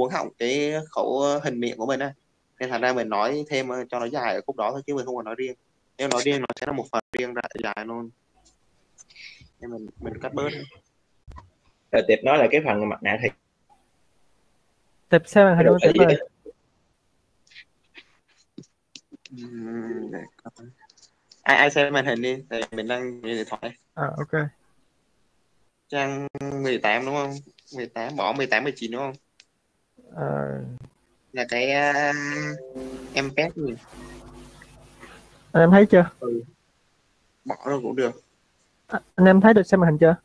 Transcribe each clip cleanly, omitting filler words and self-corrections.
cuốn họng cái khẩu hình miệng của mình á, nên thành ra mình nói thêm cho nó dài ở khúc đó thôi chứ mình không còn nói riêng. Nếu nói riêng nó sẽ là một phần riêng ra dài luôn, nên mình cắt bớt. Rồi Tiệp nói là cái phần mặt nạ thì Tiệp xem màn hình luôn Tiệp ơi. Để coi. Ai xem màn hình đi, tại mình đang nhìn điện thoại. Ok. Trang 18 đúng không? 18 bỏ 18 19 đúng không? Là cái em pet gì? Anh em thấy chưa? Bỏ rồi cũng được. Anh em thấy được xem màn hình chưa?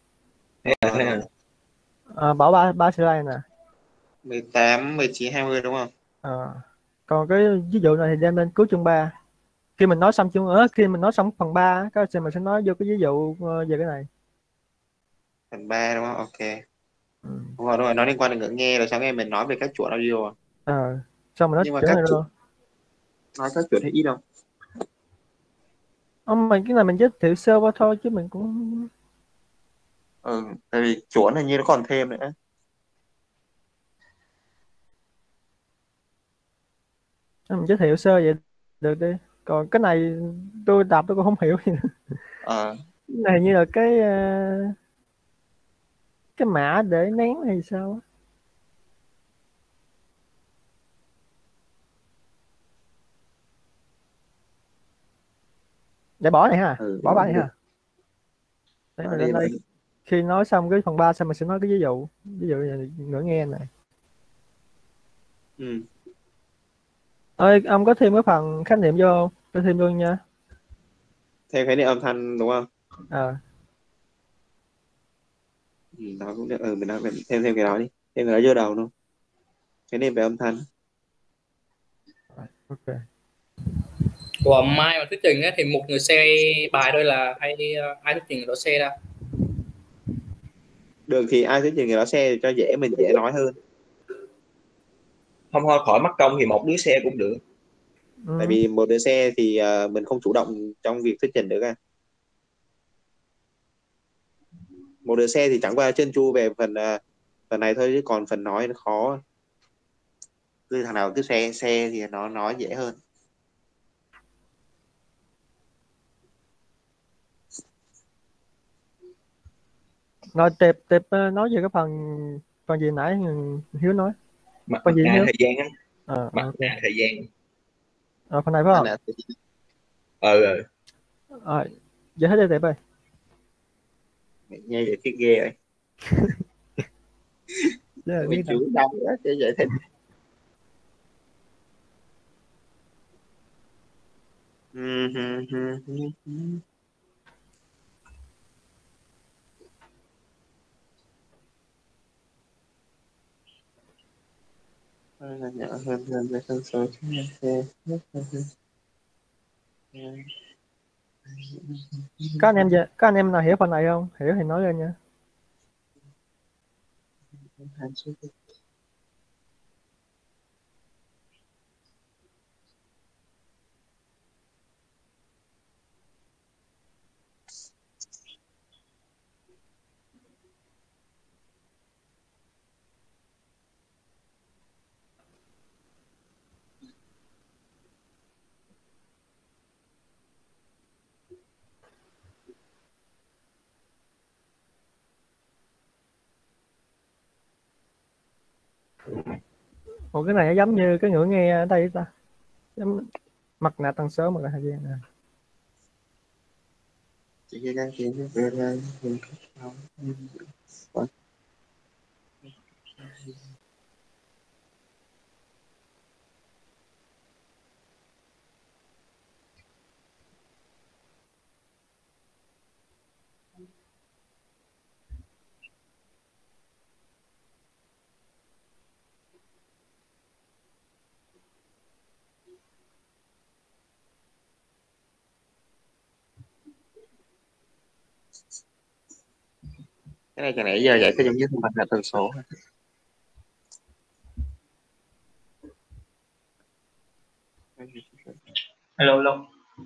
Bỏ Bỏ ba slide nè. 18 19 20 đúng không? Còn cái ví dụ này thì đem lên cuối chương 3. Khi mình nói xong khi mình nói xong phần 3 các mình sẽ nói vô cái ví dụ về cái này. Phần 3 đúng không? Ok. Đúng rồi, nó liên quan đến ngưỡng nghe rồi sáng ngày mình nói về các chuỗi audio. Xong mình nói Nhưng mà chỗ này luôn. Nói các chuỗi hay ít đâu. Mình cái này mình giới thiệu sơ qua thôi chứ mình cũng Tại vì chuỗi hình như nó còn thêm nữa. mình giới thiệu sơ vậy được đi. Còn cái này tôi đọc tôi cũng không hiểu gì. Cái này như là cái mã để nén hay sao? Để bỏ này ha, bỏ ba này ha. Để mình lên đây. Khi nói xong cái phần 3 xong mình sẽ nói cái ví dụ như ngưỡng nghe này. Ơi ông có thêm cái phần khái niệm vô không? Tôi thêm luôn nha. Thêm khái niệm âm thanh đúng không? Đó cũng được. Mình đang thêm cái đó đi. Thêm cái đó vô đầu luôn. Khái niệm về âm thanh. Ok. Của Mai mà thuyết trình ấy, thì một người share bài thôi là ai thuyết trình người đó share ra? Được thì ai thuyết trình người đó share cho dễ, mình dễ nói hơn. Không thôi khỏi mất công thì một đứa share cũng được. Tại vì một đứa share thì mình không chủ động trong việc thuyết trình được à. Một đứa share thì chẳng qua chân chu về phần này thôi, chứ còn phần nói nó khó. Cứ thằng nào cứ share thì nó nói dễ hơn. Rồi Tiệp nói về cái phần gì nãy Hiếu nói. Mặt nạ thời gian á. Mặt nạ thời gian. Phần này phải không? Giải thích đi Tiệp ơi. Nghe vậy thích ghê vậy. Mình chú đau nữa để giải thích. Là nhỏ hơn với phân số chứng nhận xe. Các anh em nào hiểu phần này không? Hiểu thì nói lên nha. Ủa cái này nó giống như cái ngưỡng nghe ở đây ta. Giống mặt nạ tần số, mặt nạ thời gian nè. Chỉ khi đăng ký về là mình không. Cái này chẳng lẽ giờ giải thích giống như mặt nạ tần số. Hello.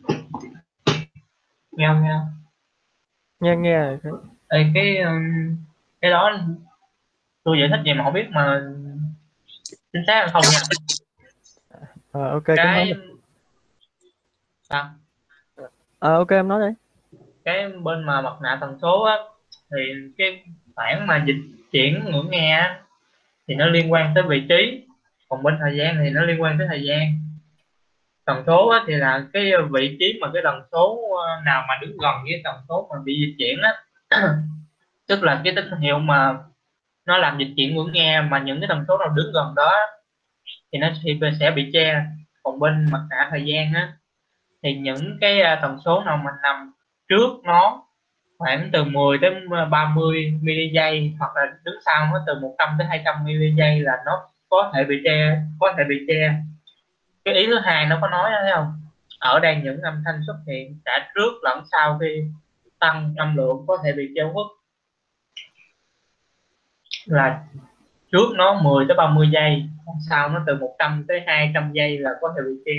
Nghe không nghe? Nghe. Cái đó tôi giải thích gì mà không biết mà chính xác là không nha. Ok cũng không Cái được. sao? Ok em nói đi. Cái bên mà mặt nạ tần số á, thì cái khoảng mà dịch chuyển ngưỡng nghe á, thì nó liên quan tới vị trí, còn bên thời gian thì nó liên quan tới thời gian. Tần số á, thì là cái vị trí mà cái tần số nào mà đứng gần với tần số mà bị dịch chuyển á tức là cái tín hiệu mà nó làm dịch chuyển ngưỡng nghe, mà những cái tần số nào đứng gần đó thì nó sẽ bị che. Còn bên mặt nạ thời gian á, thì những cái tần số nào mà nằm trước nó khoảng từ 10 đến 30 mili giây, hoặc là đứng sau nó từ 100 đến 200 mili giây là nó có thể bị che, có thể bị che. Cái ý thứ hai nó có nói đó, thấy không, ở đây những âm thanh xuất hiện cả trước lẫn sau khi tăng âm lượng có thể bị che khuất, là trước nó 10 tới 30 giây, còn sau nó từ 100 tới 200 giây là có thể bị che.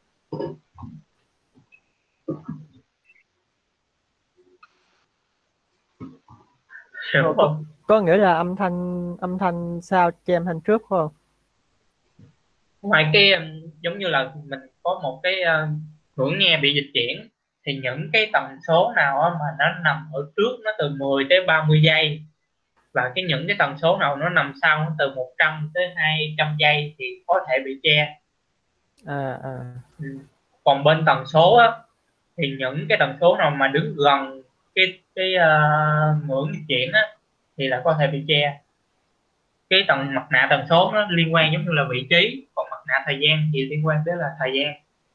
Hiểu có, không? có nghĩa là âm thanh sau che âm thanh trước phải không? Ngoài cái giống như là mình có một cái ngưỡng nghe bị dịch chuyển, thì những cái tần số nào á mà nó nằm ở trước nó từ 10 tới 30 giây, và những cái tần số nào nó nằm sau nó từ 100 tới 200 giây thì có thể bị che. À. Ừ. Còn bên tần số á, thì những cái tần số nào mà đứng gần ngưỡng dịch chuyển á thì là có thể bị che. Cái mặt nạ tần số nó liên quan giống như là vị trí, còn mặt nạ thời gian thì liên quan tới là thời gian.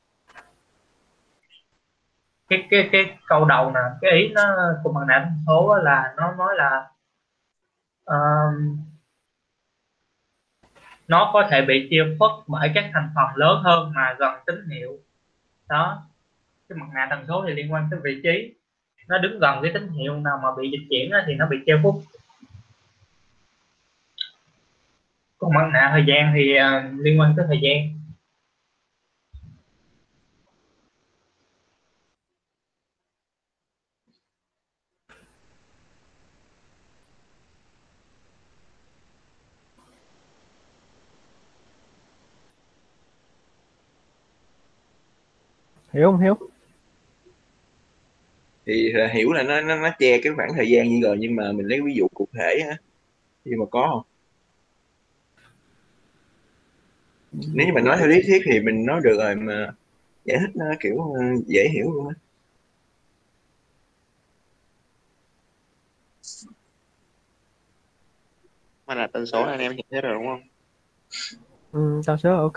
Cái câu đầu nè, cái ý nó của mặt nạ tần số á là nó nói là nó có thể bị chia khuất bởi các thành phần lớn hơn mà gần tín hiệu đó. Cái mặt nạ tần số thì liên quan tới vị trí, nó đứng gần cái tín hiệu nào mà bị dịch chuyển thì nó bị che khuất. Còn mặt nạ thời gian thì liên quan tới thời gian. Hiểu không Hiếu? Thì hiểu là nó che cái khoảng thời gian như rồi, nhưng mà mình lấy ví dụ cụ thể á, thì mà có không? Nếu như mình nói theo lý thuyết thì mình nói được rồi, mà giải thích nó kiểu dễ hiểu luôn á. Mà là tần số này anh em hiểu hết rồi đúng không? Tao số ok.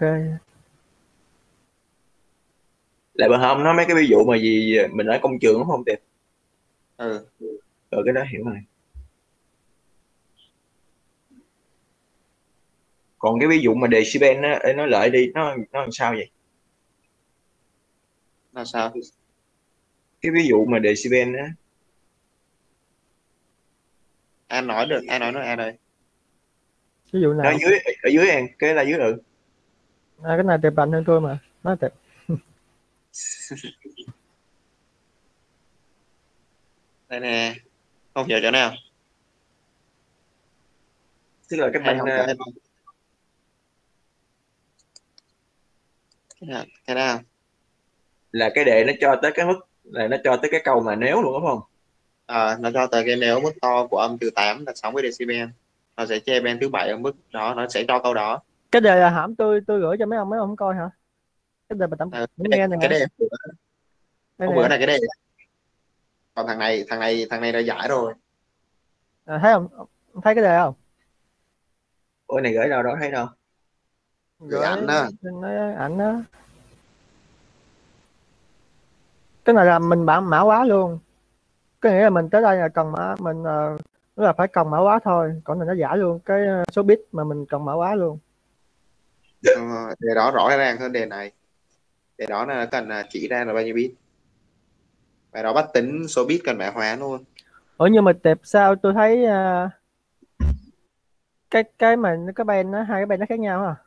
Lại bà hôm nói mấy cái ví dụ mà gì mình ở công trường đúng không Tiệp? Ừ. Rồi cái đó hiểu rồi. Còn cái ví dụ mà decibel á, nói lại đi, nó làm sao vậy? Là sao? Cái ví dụ mà decibel á, Anh nói được, anh nói nữa anh ơi. Ví dụ nó nào? ở dưới em, cái là dưới Cái này Tiệp rành hơn tôi mà, nói Tiệp. Đây nè, không hiểu chỗ nào? tức là cái Hay bên không cái cái nào? là cái đề nó cho tới cái mức, là nó cho tới cái câu mà nếu luôn đúng không? Nó cho tới cái nếu mức to của âm từ 8 là 60 decibel, nó sẽ che bên thứ bảy ở mức đó, nó sẽ cho câu đó. Cái đề là hãm tôi gửi cho mấy ông không coi hả? Cái đề mà tạm nghe nè. Cái đề Đây hôm bữa nè. này cái đề, còn thằng này đã giải rồi. Thấy không? Ông thấy cái đề không? Ôi này gửi đâu đó thấy đâu? Gửi Gửi ảnh đó. trên cái ảnh đó. Cái này là mình bản mã hóa luôn. Có nghĩa là mình tới đây là cần mã mình nó là phải cần mã hóa thôi, còn mình nó giả luôn cái số bit mà mình cần mã hóa luôn. Đề đó rõ ràng hơn đề này. Đề đó là cần chỉ ra là bao nhiêu bit, và đó bắt tính số bit cần mã hóa luôn. Nhưng mà tệp sao tôi thấy cái mà cái band nó hai cái band nó khác nhau à?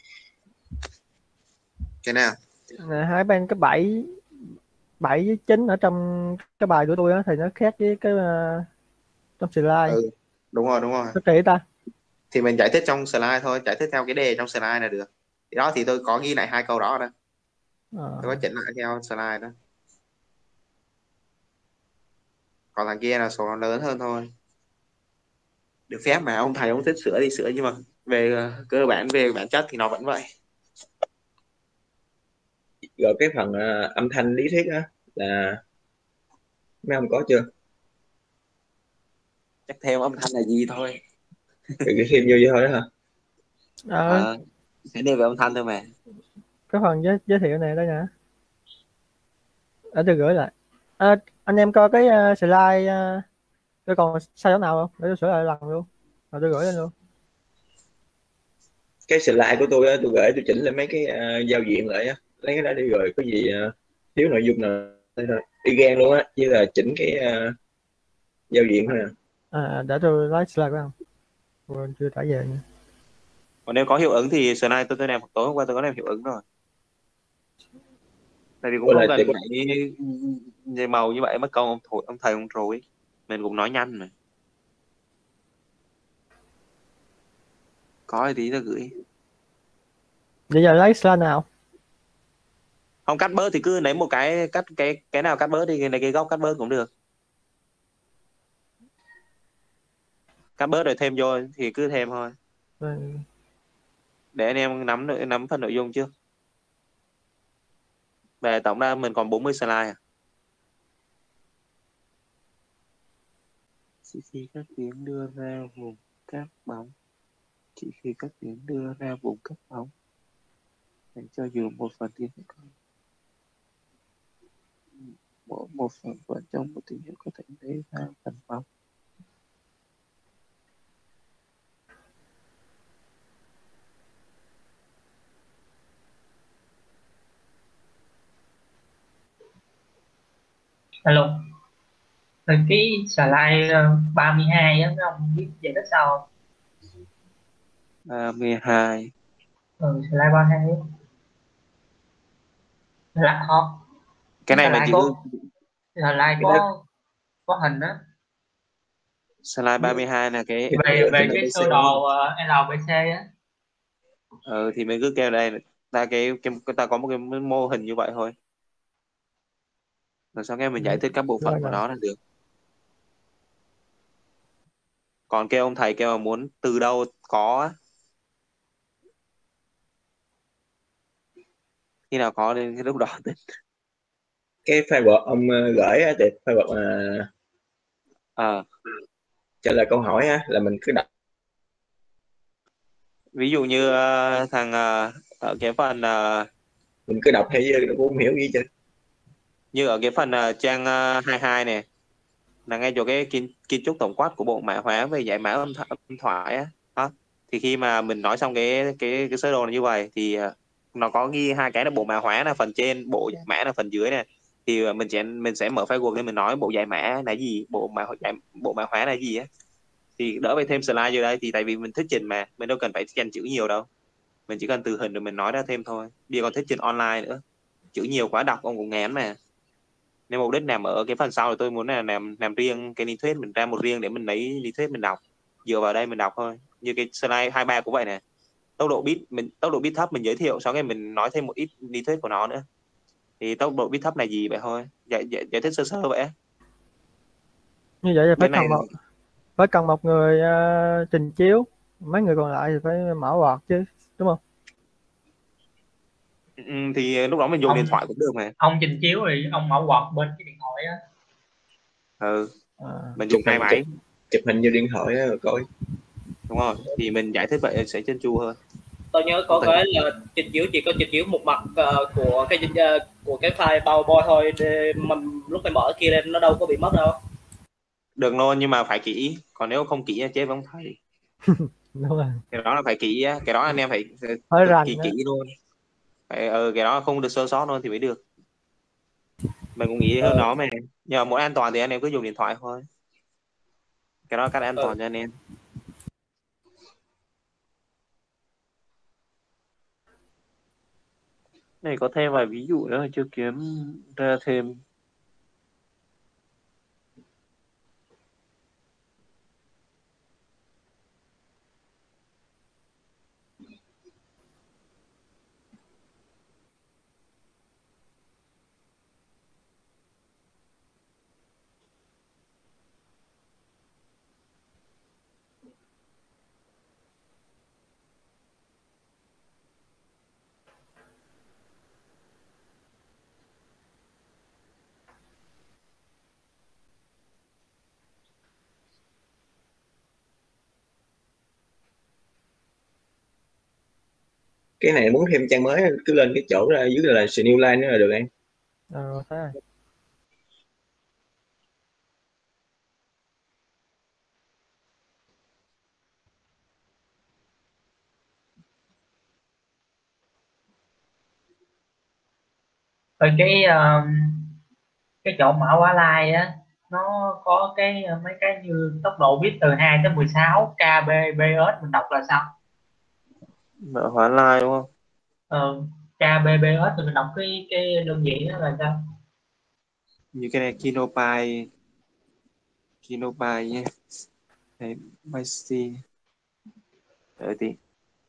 Cái nào? Hai band cái 7 7 với 9 ở trong cái bài của tôi á thì nó khác với cái trong slide. Đúng rồi. Có kỳ ta. Thì mình giải thích trong slide thôi, giải thích theo cái đề trong slide là được. Thì đó thì tôi có ghi lại 2 câu đó đó, tôi có chỉnh lại theo slide đó. Còn thằng kia là số nó lớn hơn thôi, được phép mà, ông thầy ông thích sửa thì sửa, nhưng mà về cơ bản, về bản chất thì nó vẫn vậy. Rồi cái phần âm thanh lý thuyết á là mấy ông có chưa? Chắc thêm âm thanh là gì thôi. Thì thêm vô vậy thôi đó hả? Sẽ nêu về âm thanh thôi mà. Cái phần giới thiệu này đây nè, tôi gửi lại. Anh em coi cái slide, tôi còn sai chỗ nào không để tôi sửa lại lần luôn, rồi tôi gửi lên luôn. Cái slide của tôi á, tôi gửi tôi chỉnh lên mấy cái giao diện lại á, lấy cái đó đi rồi có gì thiếu nội dung nào thôi đi ghen luôn á, chỉ là chỉnh cái giao diện thôi à. Để tôi lấy slide của ông, quên chưa trả về nha. Còn nếu có hiệu ứng thì slide tôi làm tối hôm qua tôi có làm hiệu ứng rồi. Tại vì cũng không cần phải màu như vậy, mất công ông thầy ông rồi, mình cũng nói nhanh mà. Có thì tí tôi gửi. Bây giờ lấy slide nào? Không cắt bớt thì cứ lấy một cái, cắt cái nào cắt bớt thì cái góc cắt bớt cũng được. Cắt bớt rồi thêm vô thì cứ thêm thôi. Để anh em nắm phần nội dung trước. Về tổng ra mình còn 40 slide à. Chỉ khi các tiếng đưa ra vùng cắt bóng, chỉ khi các tiếng đưa ra vùng cắt bóng, hãy cho dù một phần tiếng một phần vẫn trong một tín hiệu có thể lấy ra phần bóng. Alo, rồi cái slide 32 á, mấy ông biết giải thích sao không? 32. Slide 32 á. Laptop. Cái này mình chỉ Slide có hình á. slide 32 là cái Về cái sơ đồ LBC á. thì mình cứ kêu đây ta có một cái mô hình như vậy thôi, rồi sau cái mình giải thích các bộ phận của nó là được. Còn kêu ông thầy kêu mà muốn từ đâu có, khi nào có đến cái lúc đó tính. Cái file Word ông gửi á, thì file Word trả lời câu hỏi á, là mình cứ đọc. Ví dụ như thằng ở cái phần mình cứ đọc hay nó cũng không hiểu gì chứ. Như ở cái phần trang 22 này là ngay chỗ cái kiến trúc tổng quát của bộ mã hóa về giải mã âm thoại á. Đó. Thì khi mà mình nói xong cái sơ đồ này như vậy thì nó có ghi 2 cái là bộ mã hóa là phần trên, bộ giải mã là phần dưới này. Thì mình sẽ mở file Word lên mình nói bộ giải mã là gì, bộ mã hóa là gì á. Thì đỡ phải thêm slide vô đây, thì tại vì mình thuyết trình mà mình đâu cần phải dành chữ nhiều đâu, mình chỉ cần từ hình rồi mình nói ra thêm thôi. Đi còn thuyết trình online nữa, chữ nhiều quá đọc ông cũng ngán mà. Nên mục đích nằm ở cái phần sau, thì tôi muốn là làm riêng cái lý thuyết, mình ra một riêng để mình lấy lý thuyết mình đọc, dựa vào đây mình đọc thôi. Như cái slide 23 cũng vậy này, tốc độ bit thấp mình giới thiệu, sau cái mình nói thêm một ít lý thuyết của nó nữa. Thì tốc độ bit thấp là gì vậy thôi, giải thích sơ sơ vậy. Như vậy là phải cần một người trình chiếu, mấy người còn lại thì phải mở quạt chứ, đúng không? Thì lúc đó mình dùng điện thoại cũng được mà. Ông trình chiếu thì ông mở quạt bên cái điện thoại á. Mình dùng 2 máy chụp hình như điện thoại á, rồi coi. Đúng rồi, thì mình giải thích vậy sẽ chân chu hơn. Tôi nhớ có cái là trình chiếu chỉ có trình chiếu một mặt của cái file PowerPoint thôi, để mà lúc mình mở kia lên nó đâu có bị mất đâu. Được luôn, nhưng mà phải kỹ, còn nếu không kỹ chế vẫn phải. Đúng rồi. Cái đó là phải kỹ á, cái đó anh em phải kỹ luôn. Phải, cái đó không được sơ sót luôn thì mới được. Mình cũng nghĩ hơn nó mà. Nhưng mà muốn an toàn thì anh em cứ dùng điện thoại thôi. Cái đó cách an toàn cho anh em. Này có thêm vài ví dụ nữa chưa kiếm ra thêm. Cái này muốn thêm trang mới cứ lên cái chỗ ra dưới là New Line nữa là được anh. Thế rồi. Rồi cái chỗ mã hóa lai á, nó có cái mấy cái như tốc độ bit từ 2 tới 16 kbps, mình đọc là sao? Mã hóa line đúng không? Kbps thì mình đọc cái đơn vị đó là sao? Như cái này kilobyte nhé. Đấy, byte. Đợi tí.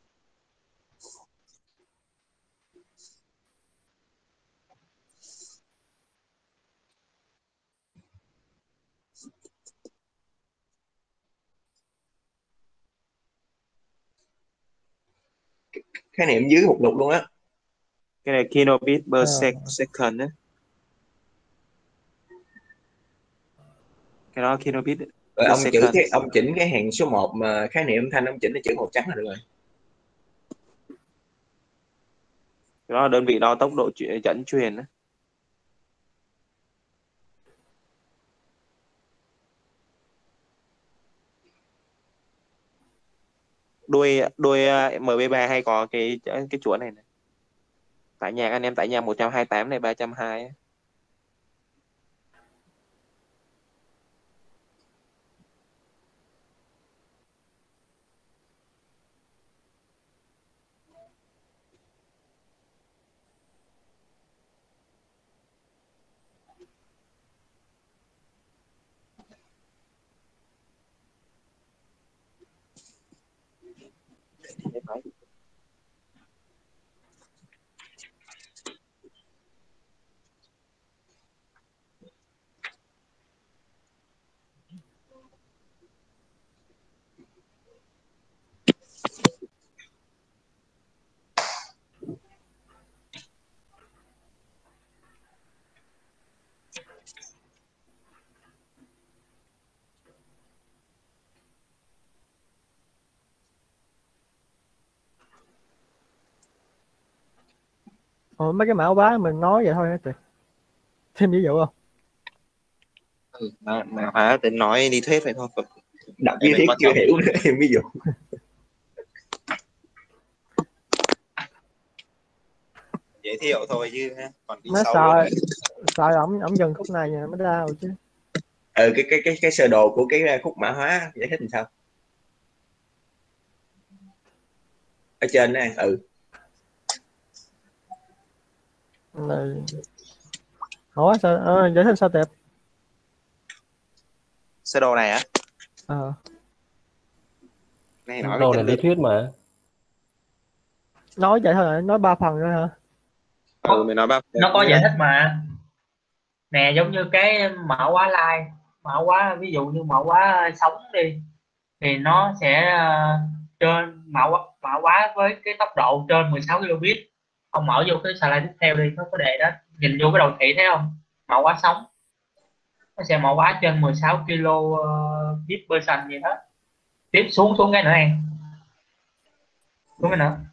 Khái niệm dưới mục lục luôn á. Cái này kilobit per second á. Cái đó kilobit Rồi per ông second. ông chỉnh cái hàng số 1 mà khái niệm âm thanh ông chỉnh là chữ màu trắng là được rồi. Cái đó là đơn vị đo tốc độ dẫn truyền á. Đuôi MB3 hay có cái chuỗi này, tải nhạc anh em tải nhạc 128 này 320 á. Mấy cái mã hóa mình nói vậy thôi hả chị? Thêm ví dụ không? Mã hóa tính nói lý thuyết vậy thôi. Đọc lý thuyết chưa hiểu nữa em ví dụ. Giới thiệu thôi chứ còn đi Nó sâu sợ luôn. sợ ổng dừng khúc này mới đau chứ. Cái sơ đồ của cái khúc mã hóa giải thích làm sao? Ở trên này Này. Ủa sao giải thích sao tệp? Sơ đồ này á? Này nói về chất lý thuyết mà. Nói vậy thôi, nói 3 phần rồi hả? Mày nói ba. Nó có giải thích mà. Nè, giống như cái mã hóa live, mã hóa ví dụ như mã hóa sóng đi, thì nó sẽ trên mã hóa với cái tốc độ trên 16 kbit. Ông mở vô cái slide tiếp theo đi, nó có đề đó, nhìn vô cái đầu thị thấy không? Mã hóa sóng nó sẽ mã hóa trên 16 kbit per second gì đó. Tiếp xuống cái nữa em, xuống cái nữa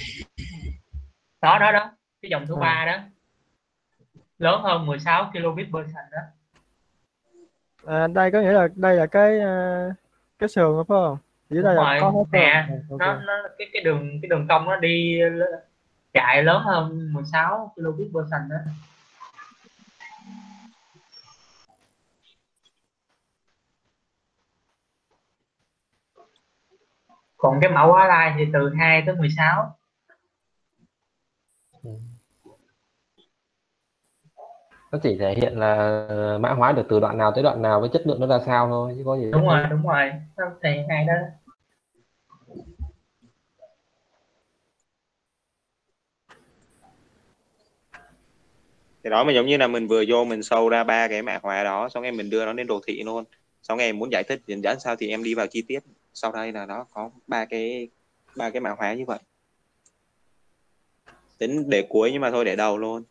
đó cái dòng thứ ba đó, lớn hơn 16 kbit per second đó. Đây có nghĩa là đây là cái sườn phải không? Dưới đây là có hết nè, okay. nó cái đường cong nó đi chạy lớn hơn 16 kbit per second đó. Còn cái mã hóa lai thì từ 2 tới 16. Nó chỉ thể hiện là mã hóa được từ đoạn nào tới đoạn nào với chất lượng nó ra sao thôi chứ có gì. Đúng rồi nó thì hai đó. Thì đó mà giống như là mình vừa vô mình sâu ra ba cái mã hóa đó, xong em mình đưa nó lên đồ thị luôn, xong em muốn giải thích dẫn dẫn sao thì em đi vào chi tiết. Sau đây là nó có ba cái mã hóa như vậy, tính để cuối nhưng mà thôi để đầu luôn.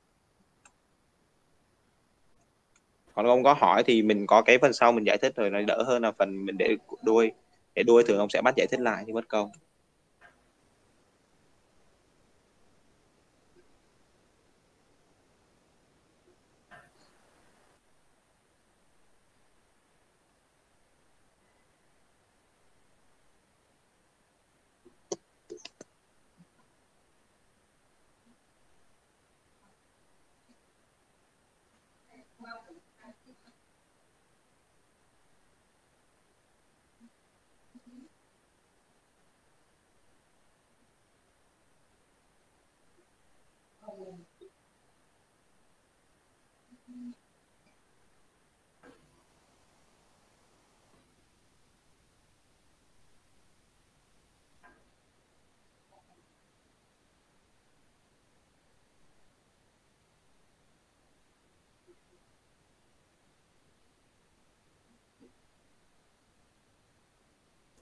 Còn ông có hỏi thì mình có cái phần sau mình giải thích rồi, nó đỡ hơn là phần mình để đuôi thường ông sẽ bắt giải thích lại thì mất công.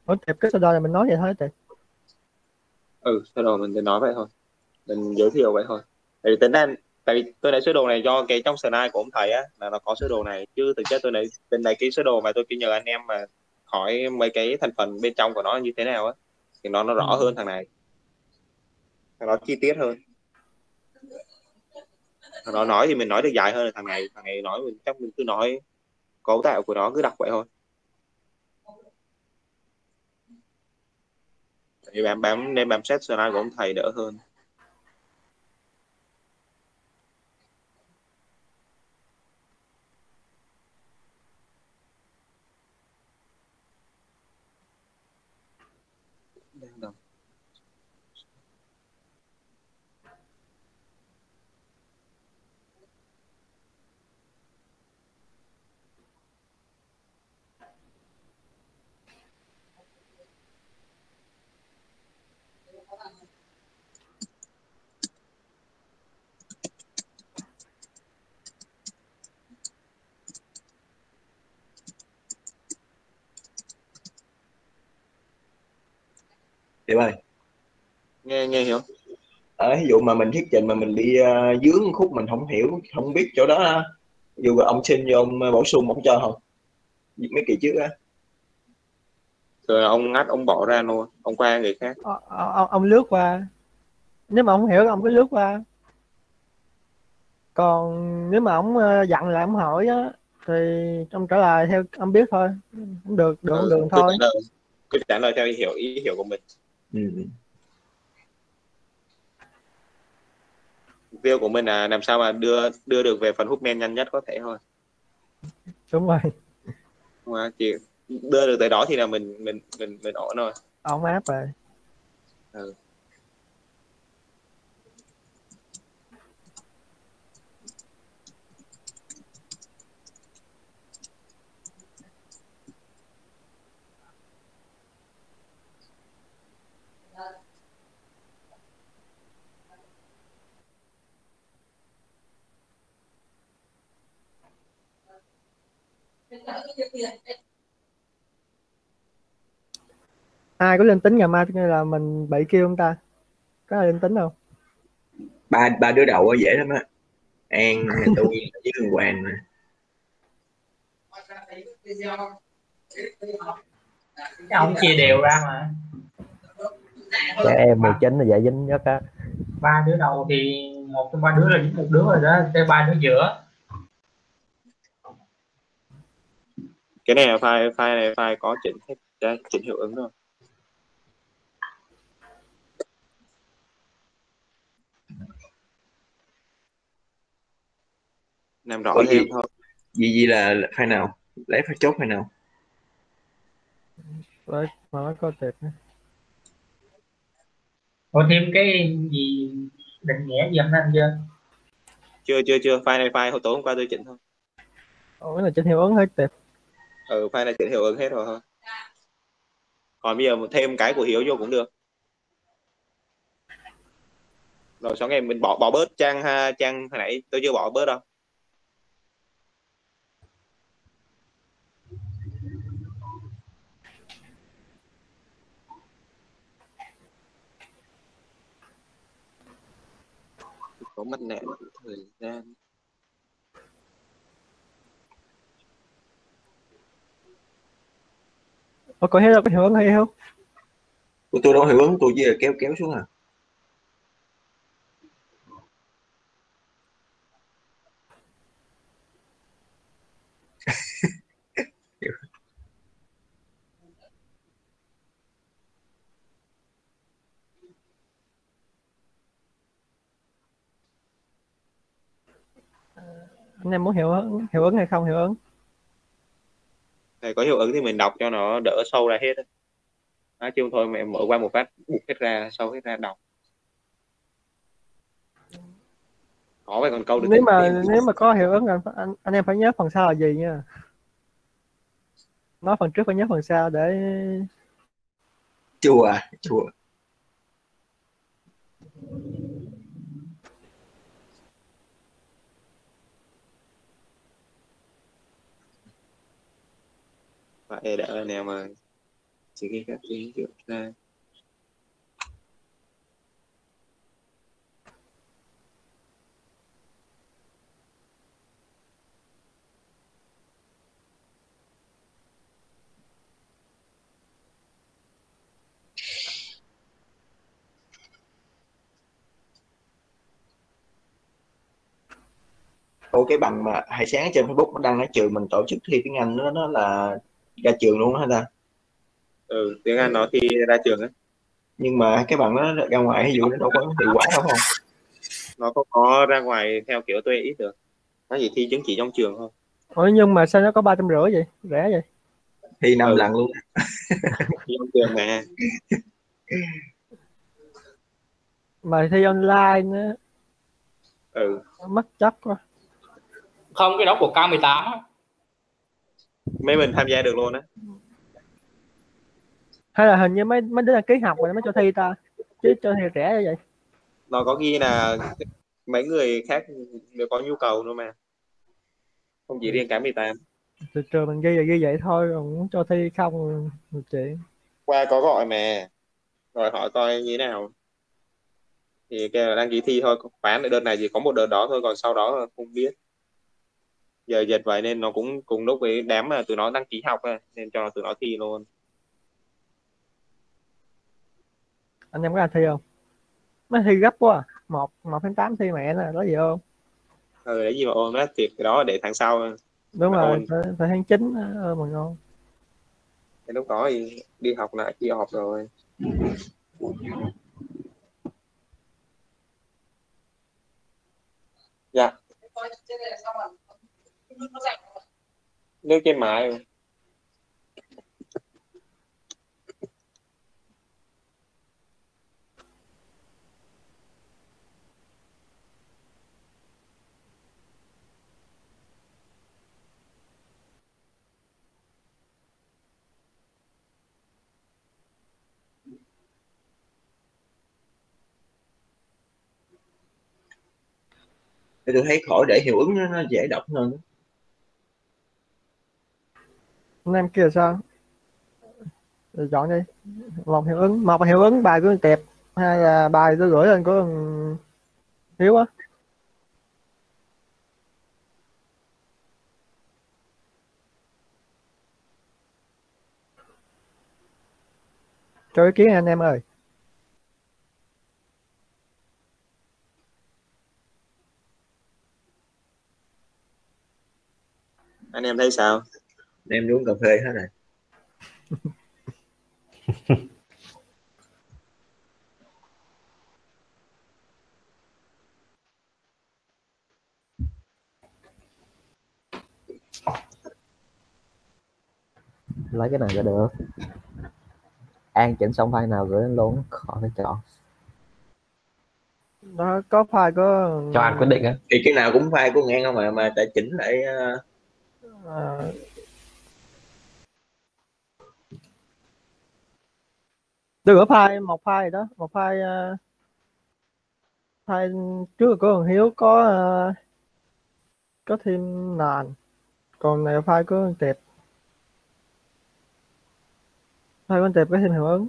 Ủa Tiệp, cái sơ đồ này mình nói vậy thôi Tiệp. Sơ đồ mình nói vậy thôi, mình giới thiệu vậy thôi. Tại vì tôi lấy sơ đồ này do cái trong slide của ông thầy á, là nó có sơ đồ này, chứ thực chất tôi lấy bên này cái sơ đồ mà tôi cứ nhờ anh em mà hỏi mấy cái thành phần bên trong của nó như thế nào á, thì nó rõ hơn thằng này, nó chi tiết hơn. Nó nói thì mình nói được dài hơn, là thằng này nói mình chắc mình cứ nói cấu tạo của nó, cứ đọc vậy thôi. Thì nên bám sát slide của ông thầy đỡ hơn. Tiệp ơi, Nghe hiểu. ở ví dụ mà mình thuyết trình mà mình bị dướng khúc mình không hiểu, không biết chỗ đó á, ví dụ ông xin vô ông bổ sung ông cho không mấy kỳ trước á? Rồi ông ngắt, ông bỏ ra luôn, ông qua người khác. Ông lướt qua, nếu mà ông không hiểu ông cứ lướt qua, còn nếu mà ông dặn lại ông hỏi á thì ông trả lời theo ông biết thôi, không được được không được thôi. Cứ trả lời theo ý hiểu của mình. Mục tiêu của mình là làm sao mà đưa được về phần hút men nhanh nhất có thể thôi. Đúng rồi. Đúng không? Chỉ đưa được tới đó thì là mình ổn rồi. Ông áp rồi. Ai có linh tính ngày mai là mình bị kêu ông ta, có ai linh tính không? Ba đứa đầu dễ lắm á, An tôi với Hương Hoàng nè. Ông chia đều ra mà. Trẻ em 19 là dễ dính nhất á. Ba đứa đầu thì một trong ba đứa là dính một đứa rồi đó, tới ba đứa giữa. Cái này là file có chỉnh hết, chỉnh hiệu ứng rồi. Làm rõ thêm thôi. Gì là file nào? Lấy file chốt file nào? Rồi mà nó có Tiệp nữa. Có thêm cái gì định nghĩa gì không anh chưa? Chưa, file này hồi tối hôm qua tôi chỉnh thôi. Ủa cái này chỉnh hiệu ứng hết Tiệp. File này chỉnh hiệu ứng hết rồi thôi. Còn bây giờ thêm cái của Hiếu vô cũng được. Rồi sau ngày mình bỏ bớt trang hồi nãy tôi chưa bỏ bớt đâu. Có mất nè thời gian. Ủa có thấy đâu có hiệu ứng hay không? Tôi đâu hiệu ứng, tôi chỉ là kéo xuống à. Anh em muốn hiệu ứng hay không hiệu ứng? Thầy có hiệu ứng thì mình đọc cho nó đỡ sâu ra hết. Chứ không thôi mẹ mở qua một phát bục hết ra, sâu hết ra đọc. Có phải còn câu được. Nếu mà có hiệu ứng anh em phải nhớ phần sau là gì nha. Nói phần trước phải nhớ phần sau để Chùa. Vậy để anh em chỉ ghi các dinh dưỡng ra. Ủa cái bằng mà hồi sáng trên Facebook nó đăng nói trường mình tổ chức thi tiếng Anh nó là ra trường luôn á hả ta? Tiếng Anh nó thi ra trường ấy. Nhưng mà cái bằng nó ra ngoài ví dụ nó đâu có hiệu quả đâu không? Nó có ra ngoài theo kiểu tuê ít được, nó chỉ thi chứng chỉ trong trường thôi. Ủa nhưng mà sao nó có 350 vậy, rẻ vậy? Thi 5 lần luôn. Thi trong trường Mà thi online nữa mất chất quá. Không, cái đó của K18 á. Mấy mình tham gia được luôn á. Hay là hình như mấy đứa đăng ký học rồi mới cho thi ta, chứ cho thi rẻ như vậy. Nó có ghi là mấy người khác đều có nhu cầu nữa mà, không chỉ riêng K18. Từ trường mình ghi là ghi vậy thôi, còn muốn cho thi không một chuyện. Qua có gọi mà, rồi hỏi coi như thế nào thì kêu là đăng ký thi thôi, bán đợt này chỉ có một đợt đó thôi, còn sau đó không biết. Giờ dịch vậy nên nó cũng cùng lúc với đám mà tụi nó đăng ký học nên cho tụi nó thi luôn. Anh em có anh thi không? Mới thi gấp quá à. 1/8 thi mẹ nè, có gì không? Đấy gì mà ôn đó, thiệt cái đó để tháng sau. Đúng rồi, ôn. phải tháng 9 mà ngon. Cái lúc đó thì đi học lại đi học rồi. Dạ. Nước trên mái. Thì tôi thấy khỏi để hiệu ứng nó dễ đọc hơn. Anh em kia là sao? Rồi chọn đi. Một hiệu ứng bài của Tẹp, hay là bài tôi gửi lên của Hiếu á. Cho ý kiến anh em ơi. Anh em thấy sao? Em uống cà phê hết rồi. Lấy cái này là được. An chỉnh xong file nào gửi lên luôn, khỏi phải chọn. Đó có file có Cho An quyết định á. Thì cái nào cũng file của Ngang không mà tại chỉnh lại tôi gửi một file đó, một file file trước của thằng Hiếu có thêm nền, còn này là file của thằng Tẹp. File của thằng Tẹp có thêm hiệu ứng.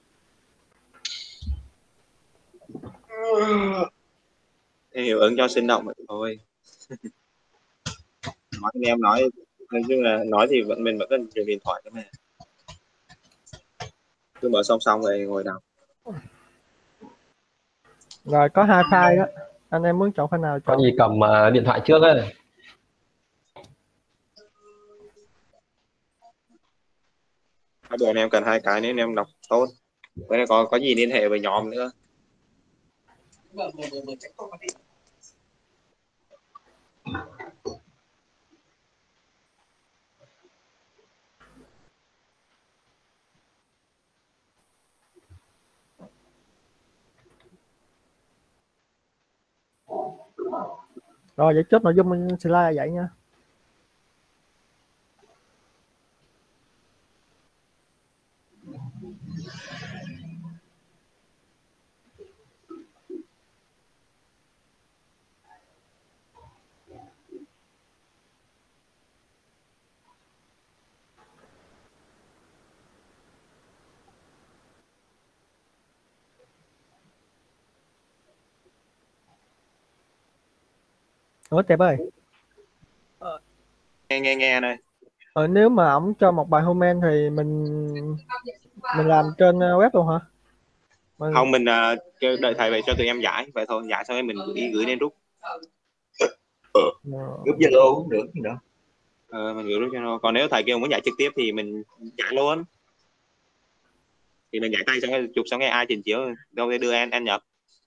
Hiệu ứng cho sinh động vậy thôi. Nói anh em nói chung là nói thì mình vẫn cần dùng điện thoại đó mà, cứ mở song song rồi ngồi đọc. Rồi có 2 file đó, anh em muốn chọn file nào Có chọn. gì cầm điện thoại trước á. Hai bữa anh em cần 2 cái nếu anh em đọc tốt. Với lại có gì liên hệ với nhóm nữa. Rồi vậy chốt nội dung slide vậy nha. Ủa Tệp ơi, Nghe này. nếu mà ổng cho một bài comment thì mình làm trên web luôn hả? Không, mình đợi thầy về cho tụi em giải vậy thôi, giải xong rồi mình gửi lên group. Group Zalo cũng được gì đâu. Mình gửi group Zalo. Còn nếu thầy kêu muốn giải trực tiếp thì mình giải luôn, thì mình giải tay xong rồi chụp xong cái ai trình chiếu đâu để đưa em nhập.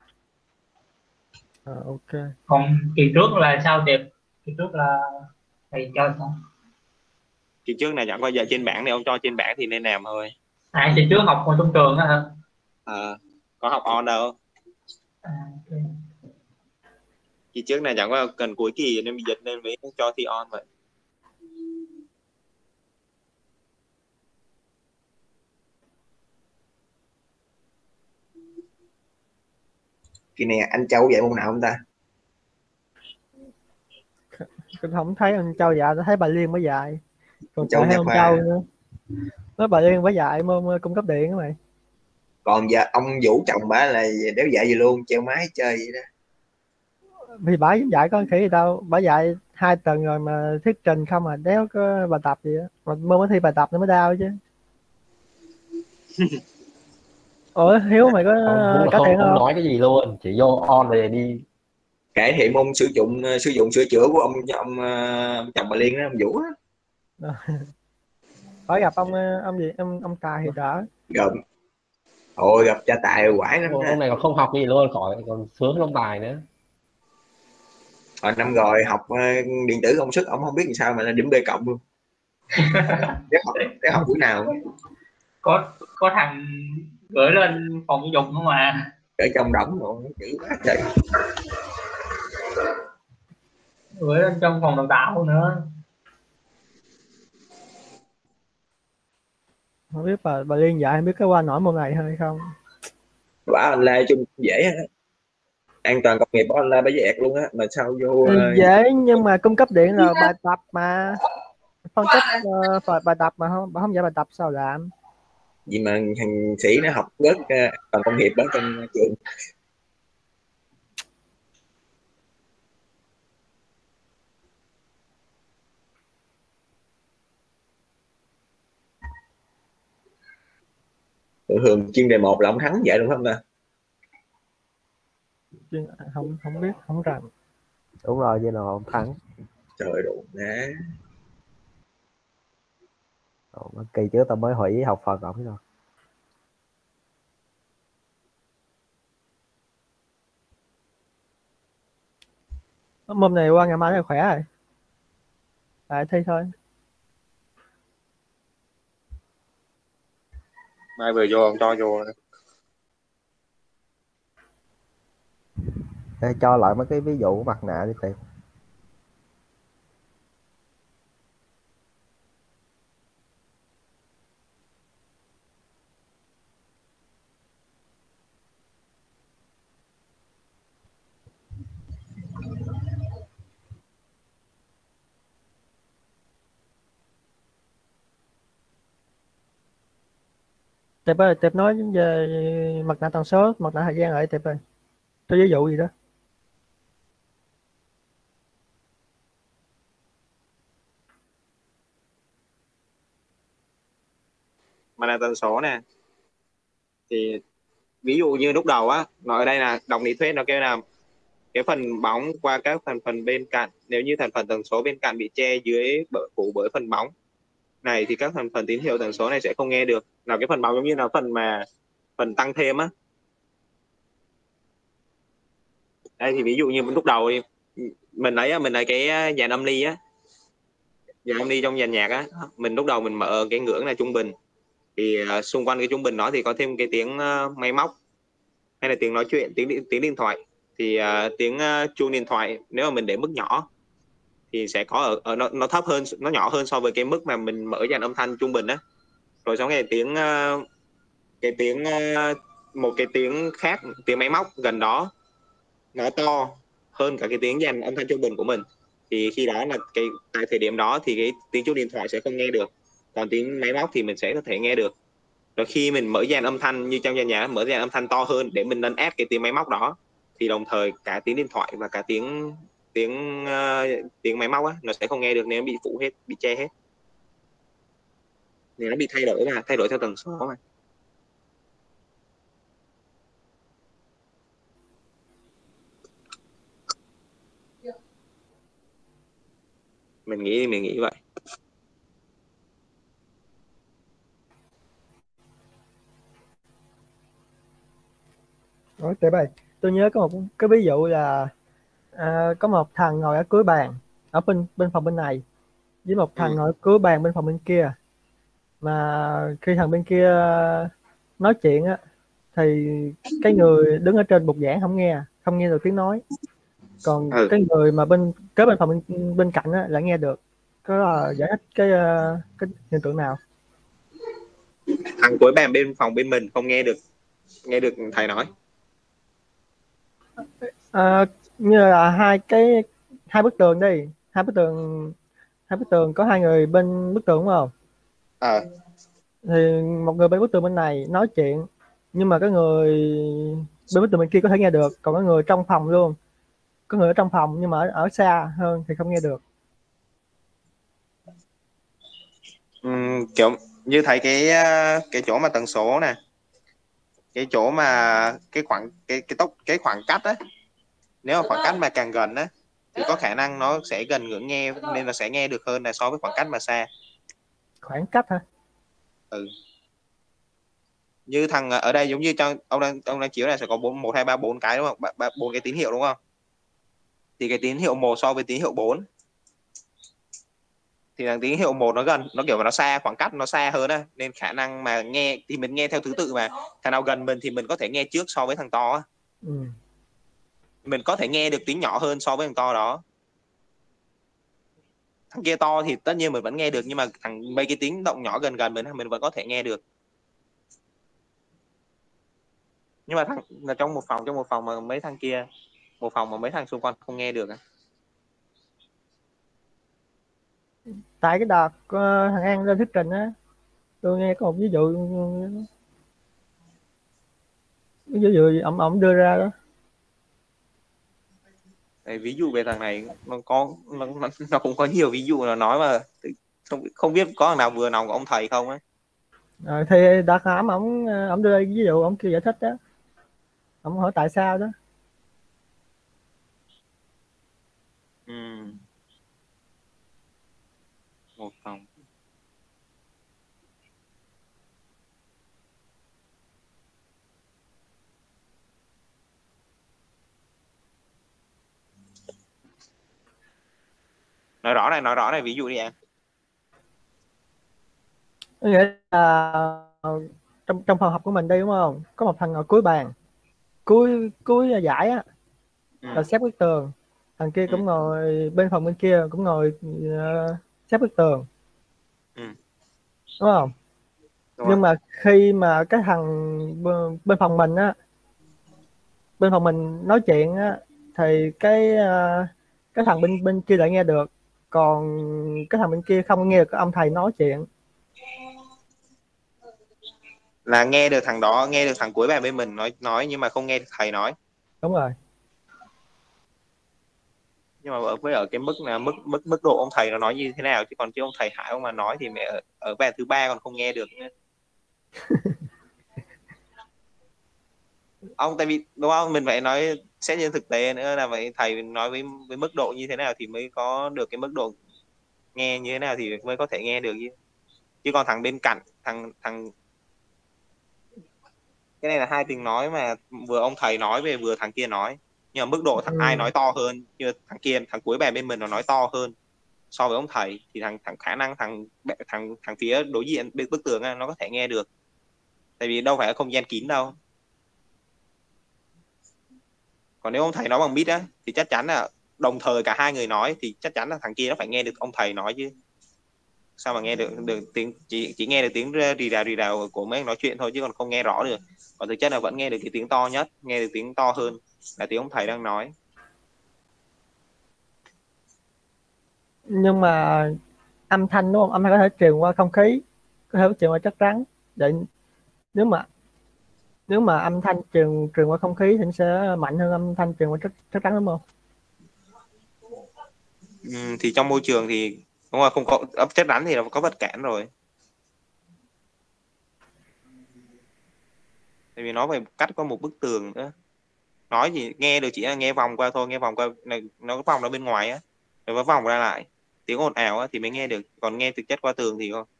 Ok. Còn kỳ trước là sao Tiệp? Kỳ trước là thầy cho sao? Kỳ trước này chẳng qua dạy trên bảng, thì ông cho trên bảng thì nên làm thôi. Kỳ trước học ngoài trong trường á hả? Có học on đâu. Okay. Kỳ trước này chẳng qua cần cuối kỳ nên bị dịch nên mới cho thi on vậy. Kỳ này anh Châu dạy môn nào không ta? Không thấy anh Châu dạy, thấy bà Liên mới dạy. Còn Châu thấy nha ông khoa. Châu nữa. Nói bà Liên mới dạy môn cung cấp điện đó mày. Còn giờ ông Vũ chồng bả là đéo dạy gì luôn, treo máy chơi vậy đó. Thì bả dạy có khỉ gì đâu, bả dạy 2 tuần rồi mà thuyết trình không à, đéo có bài tập gì á, mà mới thi bài tập nó mới đau chứ. Ủa Hiếu mày có Cũng cải thiện không không? nói cái gì luôn, chỉ vô on về đi. Cải thiện môn sử dụng sửa chữa của ông chồng bà Liên đó, ông Vũ á. Phải gặp ông gì ông Tài thì đỡ. Gặp thôi, gặp cha Tài quải lắm Ông này còn không học gì luôn, khỏi còn sướng hơn ông Tài nữa. Hồi năm rồi học điện tử công suất, ông không biết làm sao mà là điểm B cộng luôn. Để học buổi nào Có thằng gửi lên phòng giáo dục không mà. ở trong đỏng rồi chữ quá trời. Gửi lên trong phòng đào tạo nữa. Không biết bà Liên dạy không biết có qua nổi môn này hay không. Bả online chung dễ á. An toàn công nghiệp bả online bả dẹt luôn á, mà sao vô dễ nhưng mà cung cấp điện là bài tập mà, phân tích bài tập mà không dạy bài tập sao làm. gì mà thằng sĩ nó học bớt toàn công nghiệp đó trong trường. Thường chuyên đề 1 là ông Thắng dạy đúng không ta? Không biết, không rành. Đúng rồi, với nào ông Thắng. Trời đủ nè. Kỳ trước tao mới hủy học phần ổng rồi. Môn này qua ngày mai là khỏe rồi, lại thi thôi. Mai vừa vô ông cho vô. Để cho lại mấy cái ví dụ của mặt nạ đi tìm. Tệp ơi, Tệp nói về mặt nạ tần số, mặt nạ thời gian rồi Tệp ơi, cho ví dụ gì đó. Mặt nạ tần số nè, thì ví dụ như lúc đầu á, nó ở đây là đọc lý thuyết nó kêu là cái phần bóng qua các phần bên cạnh, nếu như thành phần tần số bên cạnh bị che dưới phủ bởi phần bóng này thì các thành phần tín hiệu tần số này sẽ không nghe được. Là cái phần bóng giống như là phần tăng thêm á. Đây thì ví dụ như lúc đầu thì mình lấy cái dàn âm ly á, dàn âm ly trong dàn nhạc á, mình lúc đầu mình mở cái ngưỡng là trung bình, thì xung quanh cái trung bình đó thì có thêm cái tiếng máy móc hay là tiếng nói chuyện, tiếng điện thoại. Thì tiếng chuông điện thoại nếu mà mình để mức nhỏ thì sẽ có ở nó thấp hơn, nó nhỏ hơn so với cái mức mà mình mở dàn âm thanh trung bình á. Rồi xong một cái tiếng khác, tiếng máy móc gần đó nó to hơn cả cái tiếng dàn âm thanh trung bình của mình, thì khi đó là tại thời điểm đó thì cái tiếng chuông điện thoại sẽ không nghe được, còn tiếng máy móc thì mình sẽ có thể nghe được. Rồi khi mình mở dàn âm thanh như trong dàn nhạc, mở dàn âm thanh to hơn để mình nâng ép cái tiếng máy móc đó, thì đồng thời cả tiếng điện thoại và cả tiếng tiếng máy móc á, nó sẽ không nghe được nếu bị phủ hết, bị che hết. Nên nó bị thay đổi theo tần số mà. Mình nghĩ vậy. Nói tệ bày, tôi nhớ có một cái ví dụ là có một thằng ngồi ở cuối bàn ở bên phòng bên này, với một thằng ngồi ở cuối bàn bên phòng bên kia, mà khi thằng bên kia nói chuyện á thì cái người đứng ở trên bục giảng không nghe được tiếng nói, còn cái người mà kế bên phòng bên cạnh á lại nghe được. Có giải thích cái hiện tượng nào? Thằng cuối bàn bên phòng bên mình không nghe được thầy nói. Như là hai bức tường đi, hai bức tường có hai người bên bức tường đúng không? Thì một người bên bức tường bên này nói chuyện, nhưng mà cái người bên bức tường bên kia có thể nghe được, còn có người trong phòng luôn, có người ở trong phòng nhưng mà ở xa hơn thì không nghe được. Kiểu như thấy cái chỗ mà tần số này, cái chỗ mà cái khoảng cách á, nếu mà khoảng cách mà càng gần á thì có khả năng nó sẽ gần ngưỡng nghe, nên là sẽ nghe được hơn là so với khoảng cách mà xa. Khoảng cách hả? Như thằng ở đây giống như cho ông đang chiếu này sẽ có 1 2 3 4 cái đúng không? 4 cái tín hiệu đúng không? Thì cái tín hiệu 1 so với tín hiệu 4 thì thằng tín hiệu 1 nó gần, nó kiểu mà nó xa, khoảng cách nó xa hơn á, nên khả năng mà nghe thì mình nghe theo thứ tự, mà thằng nào gần mình thì mình có thể nghe trước so với thằng to á. Mình có thể nghe được tiếng nhỏ hơn so với thằng to đó. Thằng kia to thì tất nhiên mình vẫn nghe được, nhưng mà mấy cái tiếng động nhỏ gần mình vẫn có thể nghe được. Nhưng mà là trong một phòng mà mấy thằng kia, một phòng mà mấy thằng xung quanh không nghe được. Tại cái đợt thằng An lên thuyết trình á, tôi nghe có một ví dụ ông đưa ra đó. Ví dụ về thằng này nó cũng có nhiều ví dụ, nó nói mà không biết có thằng nào vừa lòng của ông thầy không ấy. Thì đợt ông đưa ra ví dụ, ông kêu giải thích đó, ông hỏi tại sao đó. Một phòng. Nói rõ này ví dụ đi em. Nghĩa là trong phòng học của mình đây đúng không, có một thằng ngồi cuối bàn, cuối giải á, là xếp bức tường, thằng kia cũng ngồi bên phòng bên kia cũng ngồi xếp bức tường, đúng không? Nhưng mà khi mà cái thằng bên phòng mình á, bên phòng mình nói chuyện á, thì cái thằng bên kia lại nghe được, còn cái thằng bên kia không nghe được cái ông thầy nói chuyện. Là nghe được thằng đó, nghe được thằng cuối bàn bên mình nói nhưng mà không nghe được thầy nói. Đúng rồi. Nhưng mà ở cái mức là mức độ ông thầy nó nói như thế nào, chứ còn chứ ông thầy Hải ông mà nói thì mẹ ở bàn thứ ba còn không nghe được nữa. Ông tại vì đúng không, mình phải nói xét trên thực tế nữa, là vậy thầy nói với mức độ như thế nào thì mới có được cái mức độ nghe như thế nào thì mới có thể nghe được chứ còn thằng bên cạnh thằng cái này là hai tiếng nói mà vừa ông thầy nói về vừa thằng kia nói, nhưng mà mức độ ai nói to hơn, như thằng kia, thằng cuối bàn bên mình nó nói to hơn so với ông thầy, thì khả năng thằng phía đối diện bên bức tường nó có thể nghe được, tại vì đâu phải là không gian kín đâu. Còn nếu ông thầy nói bằng mic á thì chắc chắn là đồng thời cả hai người nói thì chắc chắn là thằng kia nó phải nghe được ông thầy nói chứ, sao mà nghe được tiếng, chỉ nghe được tiếng rì rào của mấy nói chuyện thôi, chứ còn không nghe rõ được. Còn thực chất là vẫn nghe được cái tiếng to nhất, nghe được tiếng to hơn là tiếng ông thầy đang nói. Nhưng mà âm thanh đúng không, âm thanh có thể truyền qua không khí, có thể truyền qua chất rắn. Vậy nếu mà âm thanh truyền qua không khí thì nó sẽ mạnh hơn âm thanh truyền qua chất rắn đúng không? Thì trong môi trường thì đúng rồi, không có chất rắn thì nó có vật cản rồi. Tại vì nó phải cắt qua một bức tường nữa. Nói gì nghe được chỉ là nghe vòng qua thôi, nghe vòng qua này, nó vòng ra bên ngoài á, rồi nó vòng ra lại, tiếng ồn ào á thì mới nghe được, còn nghe thực chất qua tường thì không.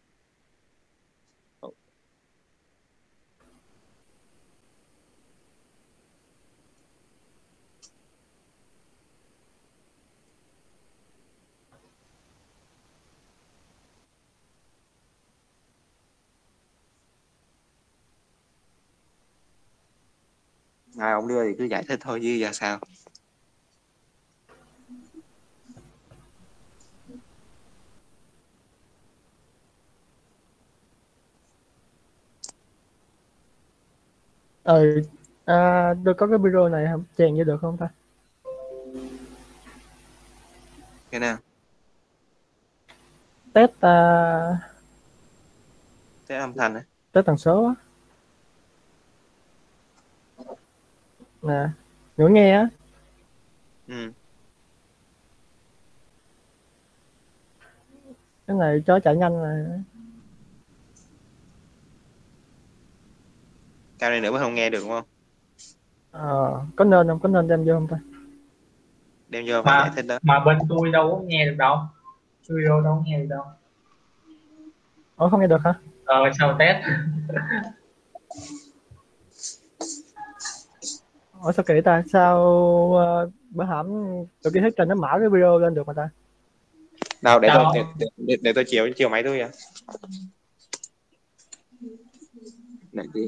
Ai ông đưa thì cứ giải thích thôi chứ giờ sao. Tôi có cái video này không, chèn vô được không ta? Cái nào? Test Test âm thanh á? test tần số á. Nè, ngồi nghe á. Cái này cho chạy nhanh này. Cao này nữa mới không nghe được đúng không? Có nên không, có nên đem vô không ta? Đem vô phải giải thích đó. Mà bên tôi đâu có nghe được đâu, video đâu có nghe được đâu. Không nghe được hả? Sao test? Sao kỳ ta? Sao bữa hổm tôi kia thấy trên nó mở cái video lên được mà ta? Đâu để tôi chiều máy tôi à. Để đi.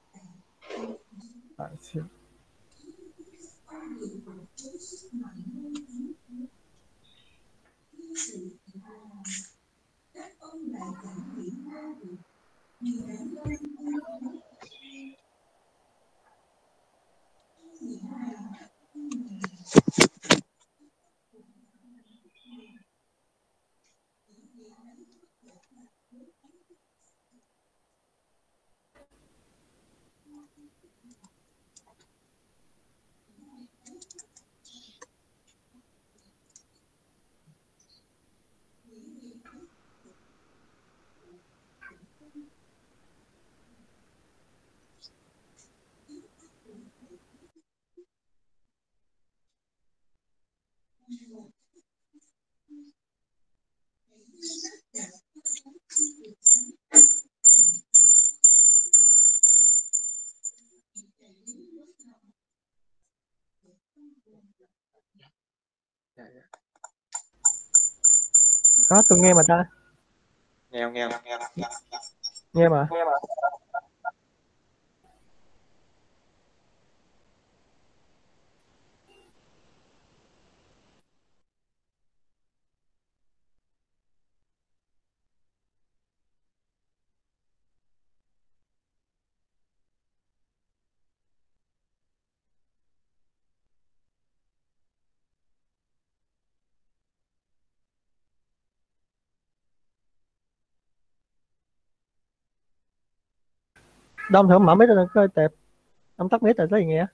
Đó, tôi nghe mà ta. Nghe không? Nghe mà. Đông thử mở mic lên coi tệp. Ông tắt mic rồi có gì nghe?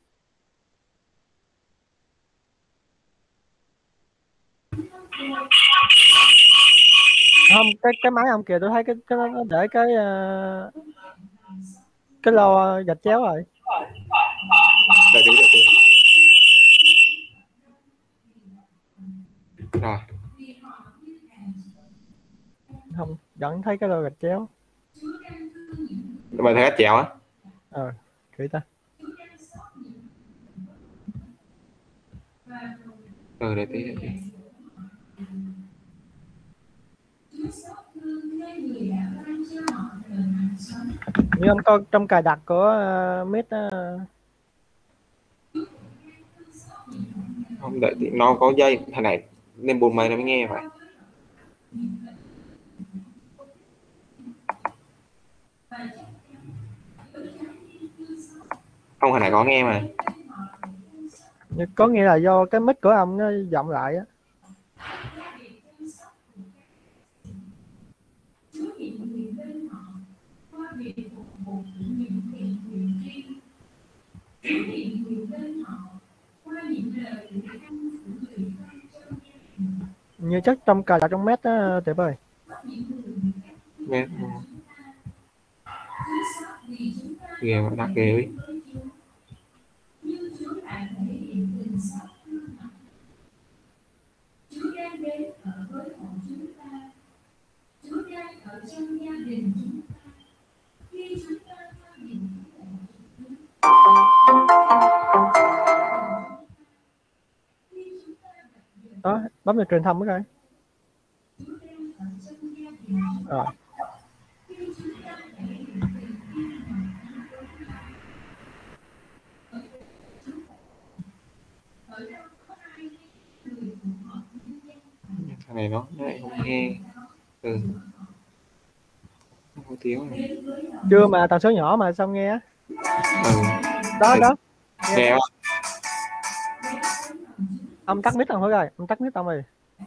Không, cái máy ông kìa, tôi thấy cái nó để cái lo gạch chéo rồi. Đợi tí. Rồi. Không, vẫn thấy cái lo gạch chéo. Mày thấy chéo á? Kỹ ta. Đợi tí. Như ông coi trong cài đặt của mic Không, đợi tí, nó có dây thằng này nên buồn mày nó mới nghe phải. Không, thằng này có nghe mà. có nghĩa là do cái mic của ông nó vọng lại á. Như chắc trong cả trong mét á Tiệp ơi. Mét ghê mà đắt ghê ấy. Đó, bấm vào truyền thông cái rồi. Thằng này nó lại không nghe. Không có tiếng này. Chưa mà tần số nhỏ mà sao nghe? Đó đó. Nghe không? Ông tắt mic ông thôi rồi, ông tắt mic ông rồi.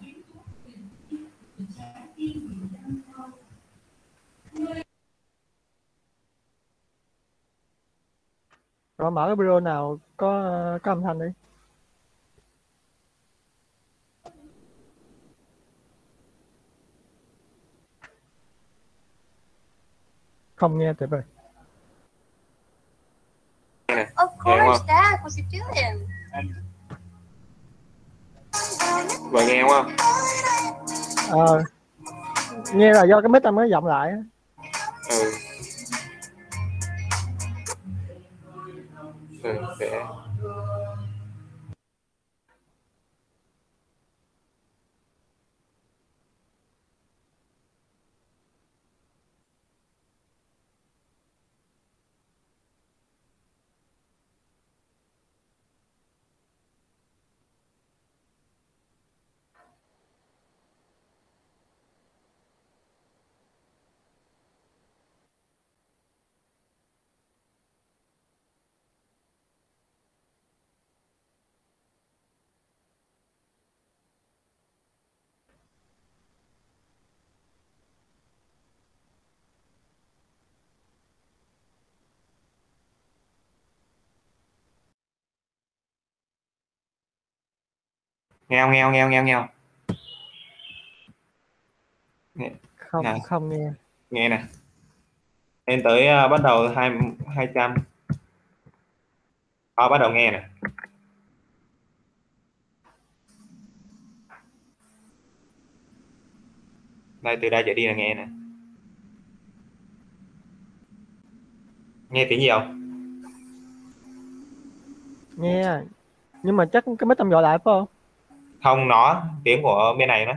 Rồi mở cái video nào có âm thanh đi. Không nghe Tiệp ơi. Of course, Dad. What's he doing? Vậy nghe không? Nghe là do cái mic ông mới vọng lại. Để nghe không? Không Này. không nghe. Nghe nè. Lên tới bắt đầu 200. Bắt đầu nghe nè. Đây từ đây trở đi là nghe nè. Nghe tiếng gì không? Nghe. Nhưng mà chắc cái mic ông gọi lại phải không? Không, nó tiếng của bên này đó.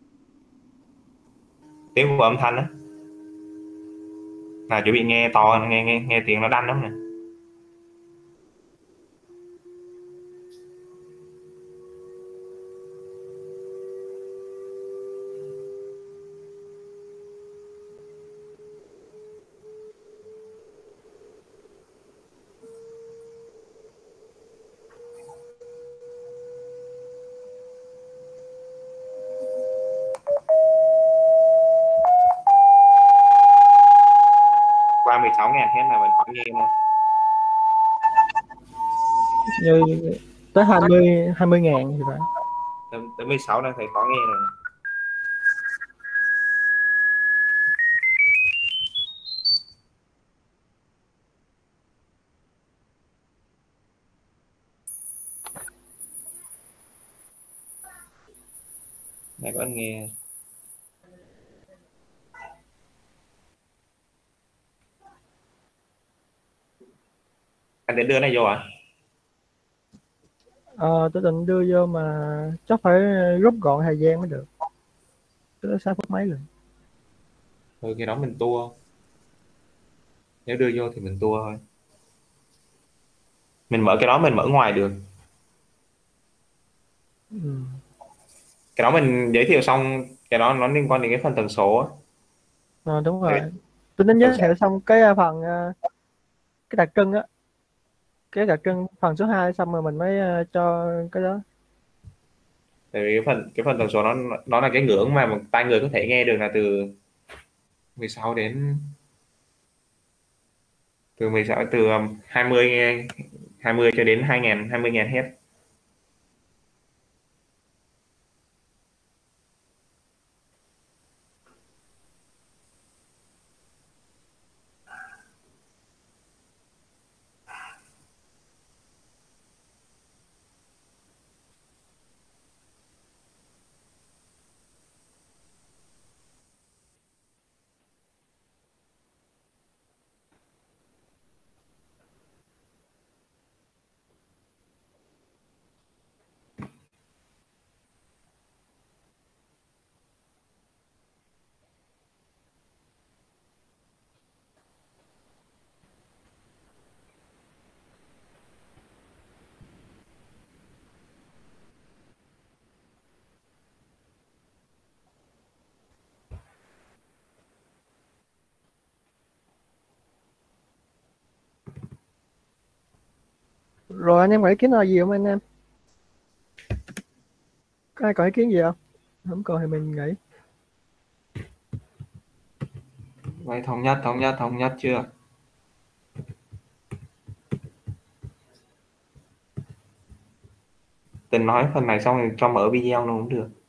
Tiếng của âm thanh đó. Là chuẩn bị nghe to, nghe tiếng nó đanh lắm nè. Qua 16.000 hết là mình khỏi nghe luôn. Như tới 20 ngàn thì phải. Tới 16 là thấy khó nghe rồi. Này vẫn nghe. Anh định đưa này vô à? Tôi định đưa vô mà chắc phải rút gọn thời gian mới được. Tới 6 phút mấy rồi. Thôi cái đó mình tua. Nếu đưa vô thì mình tua thôi. Mình mở cái đó mình mở ngoài được. Cái đó mình giới thiệu xong, cái đó nó liên quan đến cái phần tần số á. Đúng rồi. Tôi tính giới thiệu xong cái phần cái đặc trưng á. Cái đặc trưng phần số 2 xong rồi mình mới cho cái đó. Tại vì cái phần tần số nó là cái ngưỡng mà một tai người có thể nghe được là từ 16 đến từ 16 từ 20 cho đến 20.000 Hz. Rồi anh em có ý kiến là gì không anh em? Có ai có ý kiến gì không? Không còn thì mình nghỉ. Vậy thống nhất chưa? Tình nói phần này xong rồi cho mở video luôn cũng được.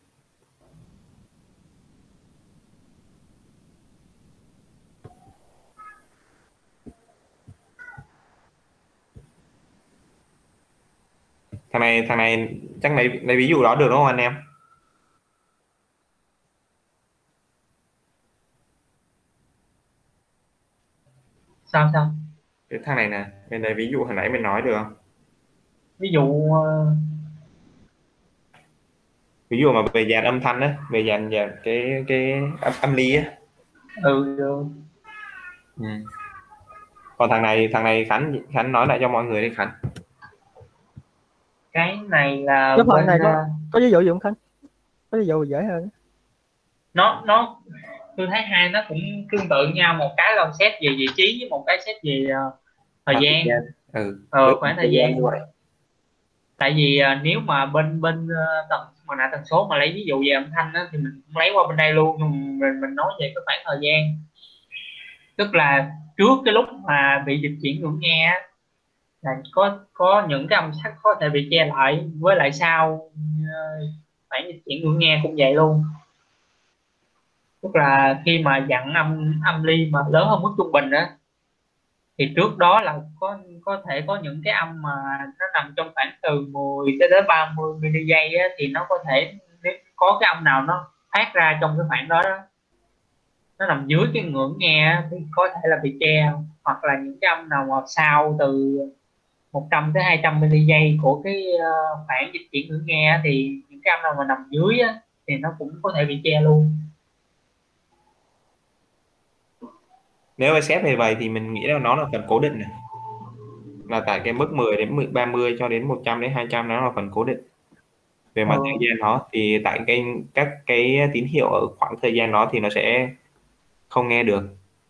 Thằng này chắc lấy ví dụ đó được đúng không anh em? Sao? Cái thằng này nè, bên đây ví dụ hồi nãy mình nói được không? Ví dụ Ví dụ mà về dàn âm thanh á, về dàn cái âm ly á. được. Ừ. Còn thằng này Khánh nói lại cho mọi người đi Khánh. Cái này là Cái phần bên này có ví dụ gì không Khánh? Có ví dụ dễ hơn. nó tôi thấy hai nó cũng tương tự nhau, một cái là xét về vị trí với một cái xét về thời gian. Khoảng thời gian như vậy. Tại vì nếu mà bên mặt nạ tần số mà lấy ví dụ về âm thanh á, thì mình cũng lấy qua bên đây luôn, mình nói về cái khoảng thời gian, tức là trước cái lúc mà bị dịch chuyển ngưỡng nghe á, là có những cái âm sắc có thể bị che lại, với lại sau khoảng dịch chuyển ngưỡng nghe cũng vậy luôn, tức là khi mà dặn âm ly mà lớn hơn mức trung bình á, thì trước đó là có thể có những cái âm mà nó nằm trong khoảng từ 10 cho đến 30 mili á, thì nó có thể nếu có cái âm nào nó phát ra trong cái khoảng đó nó nằm dưới cái ngưỡng nghe á, thì có thể là bị che, hoặc là những cái âm nào mà sau từ 100 tới 200 mili của cái khoảng dịch chuyển ngưỡng nghe á, thì những cái âm nào mà nằm dưới á, thì nó cũng có thể bị che luôn. Nếu mà xét về vậy thì mình nghĩ là nó là phần cố định này, là tại cái mức 10 đến 30 cho đến 100 đến 200 nó là phần cố định về mặt thời gian nó, thì tại các cái tín hiệu ở khoảng thời gian đó thì nó sẽ không nghe được.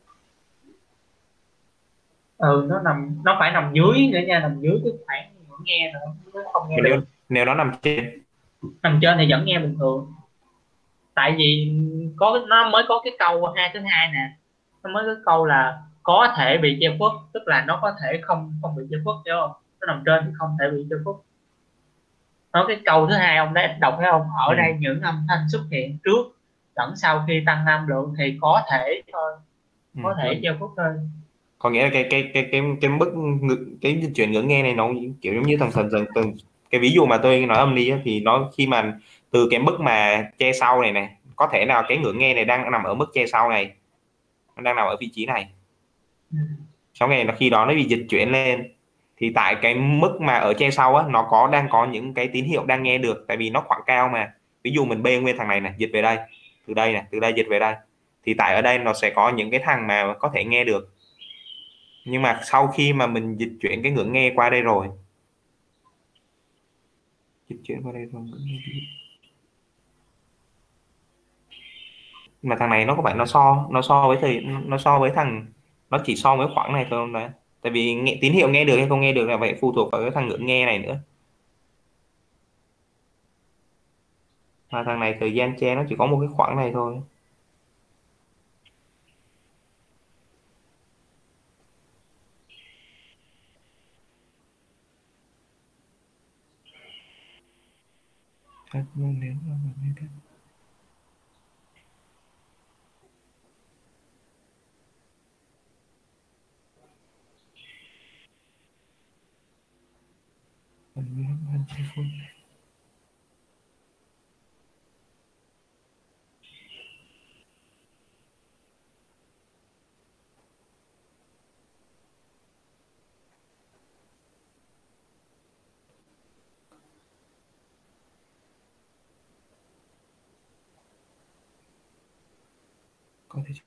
Nó phải nằm dưới nữa nha, nằm dưới cái khoảng ngưỡng nghe nữa nó không nghe được. Nếu nó nằm trên thì vẫn nghe bình thường, tại vì nó mới có cái câu 2 thứ 2 nè, nó mới có câu là có thể bị che khuất, tức là nó có thể không bị che khuất, hiểu không? Nó nằm trên thì không thể bị che khuất. Nó cái câu thứ 2 ông đã đọc thấy không? Ở đây những âm thanh xuất hiện trước lẫn sau khi tăng âm lượng thì có thể thôi, có thể che khuất thôi. Có nghĩa là cái mức cái dịch chuyển ngưỡng nghe này nó kiểu giống như thằng cái ví dụ mà tôi nói âm ly thì nó khi mà từ cái mức mà che sau này có thể nào cái ngưỡng nghe này đang nằm ở mức che sau này, nó đang nằm ở vị trí này, sau này khi đó nó bị dịch chuyển lên, thì tại cái mức mà ở che sau á, nó đang có những cái tín hiệu đang nghe được, tại vì nó khoảng cao mà. Ví dụ mình bê nguyên thằng này dịch về đây, từ đây dịch về đây, thì tại ở đây nó sẽ có những cái thằng mà có thể nghe được, nhưng mà sau khi mà mình dịch chuyển cái ngưỡng nghe qua đây rồi, mà thằng này nó có phải nó so với thằng, nó chỉ so với khoảng này thôi không đấy, tại vì tín hiệu nghe được hay không nghe được là phải phụ thuộc vào cái thằng ngưỡng nghe này nữa, mà thằng này thời gian che nó chỉ có một cái khoảng này thôi. Có thể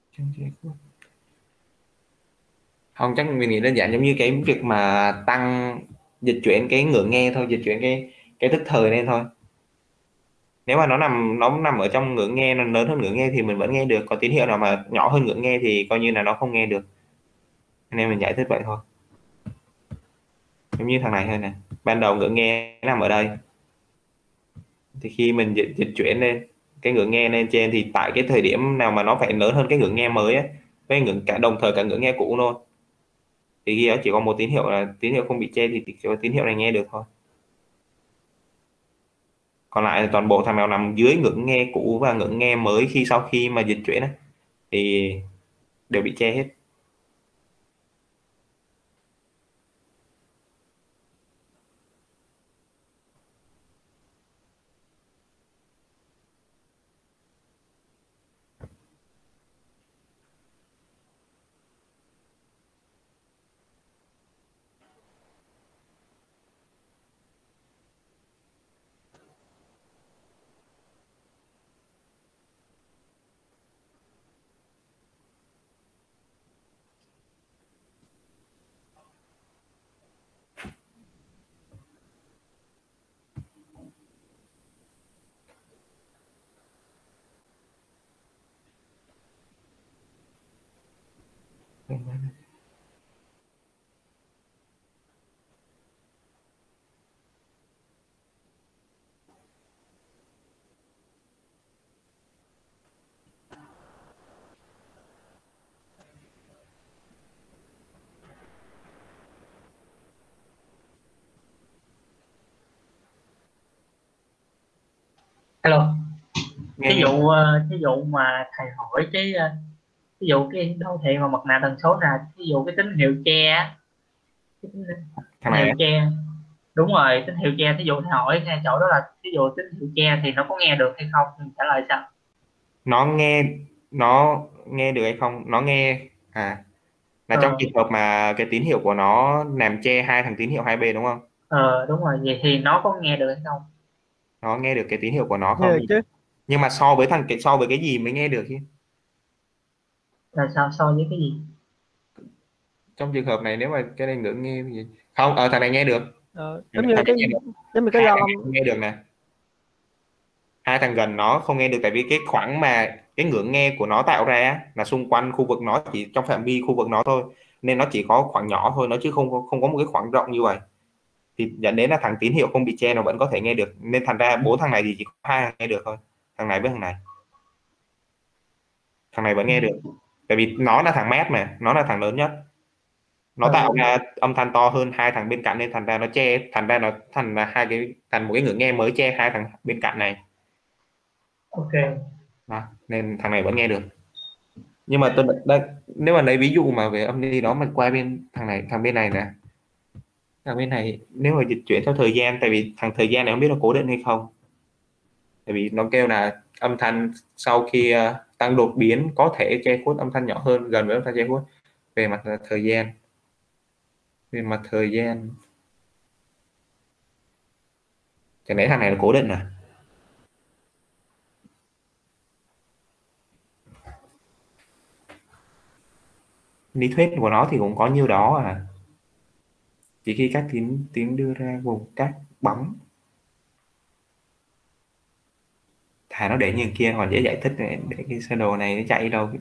không, chắc mình nghĩ đơn giản giống như cái việc mà tăng dịch chuyển cái ngưỡng nghe thôi, dịch chuyển cái tức thời lên thôi. Nếu mà nó nằm ở trong ngưỡng nghe, nó lớn hơn ngưỡng nghe thì mình vẫn nghe được, còn tín hiệu nào mà nhỏ hơn ngưỡng nghe thì coi như là nó không nghe được, nên mình giải thích vậy thôi. giống như thằng này thôi nè, ban đầu ngưỡng nghe nằm ở đây, thì khi mình dịch chuyển lên cái ngưỡng nghe lên trên thì tại cái thời điểm nào mà nó phải lớn hơn cái ngưỡng nghe mới ấy, với ngưỡng cả đồng thời cả ngưỡng nghe cũ luôn, thì khi đó chỉ có một tín hiệu là tín hiệu không bị che, thì chỉ có tín hiệu này nghe được thôi. Còn lại toàn bộ thằng nào nằm dưới ngưỡng nghe cũ và ngưỡng nghe mới sau khi mà dịch chuyển ấy, thì đều bị che hết. Hello. Nghe Cái vụ mà thầy hỏi cái dụ cái đô thị mà mặt nạ tần số nè, ví dụ cái tín hiệu che á, cái tín thằng này hiệu che, đúng rồi, tín hiệu che, ví dụ thầy hỏi ngay chỗ đó là ví dụ tín hiệu che thì nó có nghe được hay không, thì trả lời sao? nó nghe được hay không, nó nghe là trong trường hợp mà cái tín hiệu của nó làm che hai thằng tín hiệu hai bên đúng không? Đúng rồi, vậy thì nó có nghe được hay không? Nó nghe được cái tín hiệu của nó Nghe không? được chứ. Nhưng mà so với cái gì mới nghe được chứ? Là sao, so với cái gì? Trong trường hợp này nếu mà cái này ngưỡng nghe gì không, thằng này nghe được. Giống như Thằng cái này nghe được. giống như cái Hai lo thằng này không nghe được nè, hai thằng gần nó không nghe được, tại vì cái khoảng mà cái ngưỡng nghe của nó tạo ra là xung quanh khu vực nó, chỉ trong phạm vi khu vực nó thôi, nên nó chỉ có khoảng nhỏ thôi, nó chứ không có một cái khoảng rộng như vậy, thì dẫn đến là thằng tín hiệu không bị che nó vẫn có thể nghe được, nên thành ra bốn thằng này thì chỉ có hai thằng nghe được thôi, thằng này với thằng này vẫn nghe được, tại vì nó là thằng mát mà, nó là thằng lớn nhất, nó tạo ra âm thanh to hơn hai thằng bên cạnh, nên thành ra nó che, thành ra nó thành một cái ngưỡng nghe mới che hai thằng bên cạnh này. Ok. Đó, nên thằng này vẫn nghe được. Nhưng mà nếu mà lấy ví dụ mà về âm ly đó, mình qua bên thằng bên này nè, thằng bên này nếu mà dịch chuyển theo thời gian, tại vì thằng thời gian này không biết là cố định hay không, tại vì nó kêu là âm thanh sau khi tăng đột biến có thể che khuất âm thanh nhỏ hơn gần với âm thanh che khuất. Về mặt thời gian, chẳng lẽ thằng này là cố định à? Lý thuyết của nó thì cũng có nhiêu đó à, chỉ khi các tiếng đưa ra gồm các bóng, thà nó để như kia còn dễ giải thích, để cái sơ đồ này nó chạy đâu.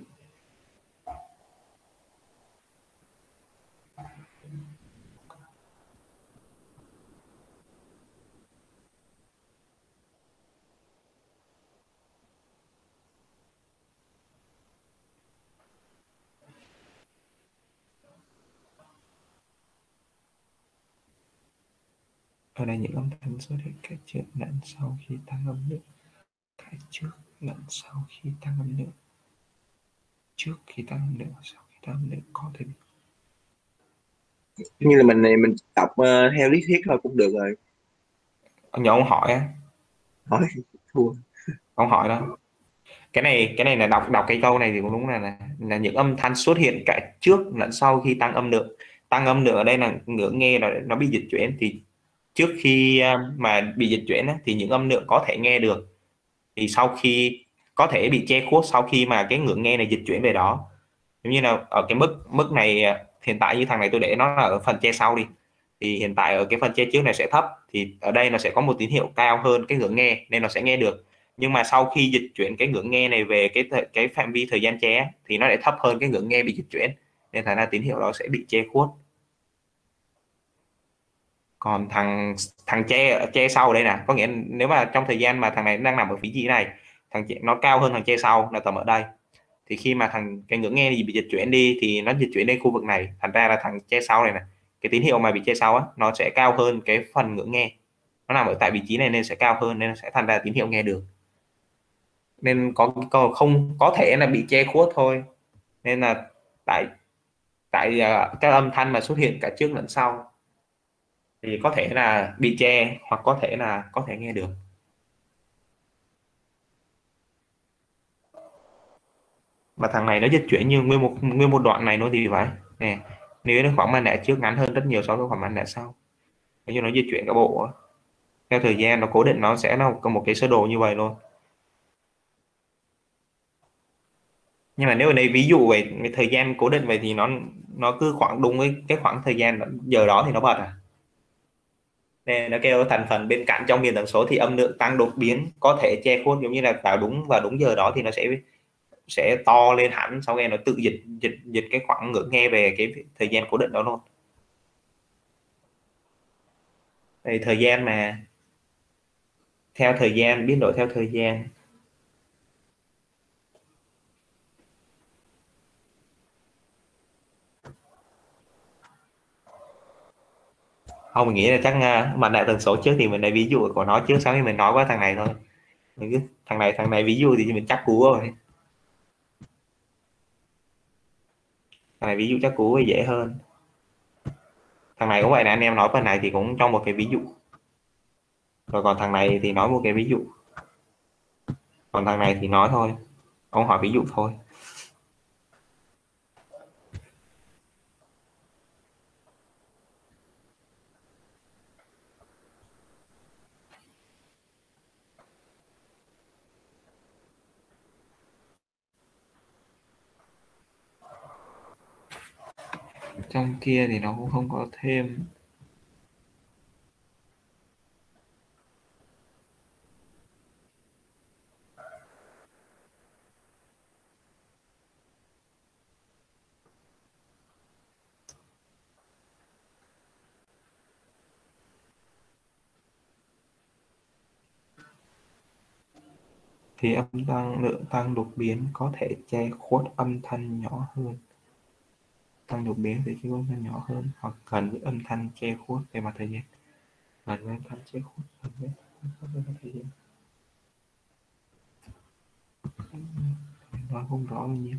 Ở đây những âm thanh xuất hiện cả trước lẫn sau khi tăng âm lượng, cả trước lẫn sau khi tăng âm lượng, trước khi tăng âm lượng, sau khi tăng âm lượng có thể như là mình đọc theo lý thuyết thôi cũng được rồi. nhờ ông hỏi á, Hỏi thua. ông hỏi đó, cái này là đọc cái câu này thì cũng đúng, là những âm thanh xuất hiện cả trước lẫn sau khi tăng âm lượng. Tăng âm lượng ở đây là ngưỡng nghe nó bị dịch chuyển, thì trước khi mà bị dịch chuyển thì những âm lượng có thể nghe được, thì sau khi có thể bị che khuất sau khi mà cái ngưỡng nghe này dịch chuyển về đó. Giống như là ở cái mức này hiện tại như thằng này tôi để nó là ở phần che sau đi, thì hiện tại ở cái phần che trước này sẽ thấp, thì ở đây nó sẽ có một tín hiệu cao hơn cái ngưỡng nghe nên nó sẽ nghe được. Nhưng mà sau khi dịch chuyển cái ngưỡng nghe này về cái phạm vi thời gian che thì nó lại thấp hơn cái ngưỡng nghe bị dịch chuyển, nên thành ra tín hiệu đó sẽ bị che khuất. Còn thằng thằng che sau ở đây nè, có nghĩa nếu mà trong thời gian mà thằng này đang nằm ở vị trí này, nó cao hơn thằng che sau là tầm ở đây, thì khi mà cái ngưỡng nghe bị dịch chuyển đi thì nó dịch chuyển đến khu vực này, thành ra là thằng che sau này nè, cái tín hiệu mà bị che sau á nó sẽ cao hơn cái phần ngưỡng nghe, nó nằm ở tại vị trí này nên sẽ cao hơn, nên sẽ thành ra tín hiệu nghe được, nên không có thể là bị che khuất thôi. Nên là tại tại các âm thanh mà xuất hiện cả trước lẫn sau thì có thể là bị che, hoặc có thể là có thể nghe được. Và thằng này nó dịch chuyển như nguyên một đoạn này nó thì phải nè, nếu nó khoảng màn đẻ trước ngắn hơn rất nhiều so với khoảng màn đẻ sau, như nó dịch chuyển cả bộ theo thời gian nó cố định, nó sẽ là một cái sơ đồ như vậy luôn. Nhưng mà nếu ở đây ví dụ về thời gian cố định vậy thì nó cứ khoảng đúng cái khoảng thời gian giờ đó thì nó bật nên nó kêu thành phần bên cạnh trong miền tần số thì âm lượng tăng đột biến có thể che khuất, giống như là vào đúng giờ đó thì nó sẽ to lên hẳn, sau nghe nó tự dịch cái khoảng ngưỡng nghe về cái thời gian cố định đó luôn. Đây, thời gian mà theo thời gian, biến đổi theo thời gian. Không, mình nghĩ là chắc mặt đại tần số trước thì mình lấy ví dụ của nó trước, sau khi mình nói qua thằng này thôi. Mình cứ thằng này ví dụ thì mình chắc cú rồi. Thằng này ví dụ chắc cú thì dễ hơn. Thằng này cũng vậy nè, anh em nói phần này thì cũng trong một cái ví dụ, rồi còn thằng này thì nói một cái ví dụ, còn thằng này thì nói thôi, ông hỏi ví dụ thôi. Trong kia thì nó cũng không có thêm. Thì lượng tăng đột biến có thể che khuất âm thanh nhỏ hơn. Tăng đột biến thì cái âm thanh nhỏ hơn hoặc gần với âm thanh che khuất về mặt thời gian. Gần với âm thanh che khuất về mặt thời gian. Nói không rõ bao nhiêu.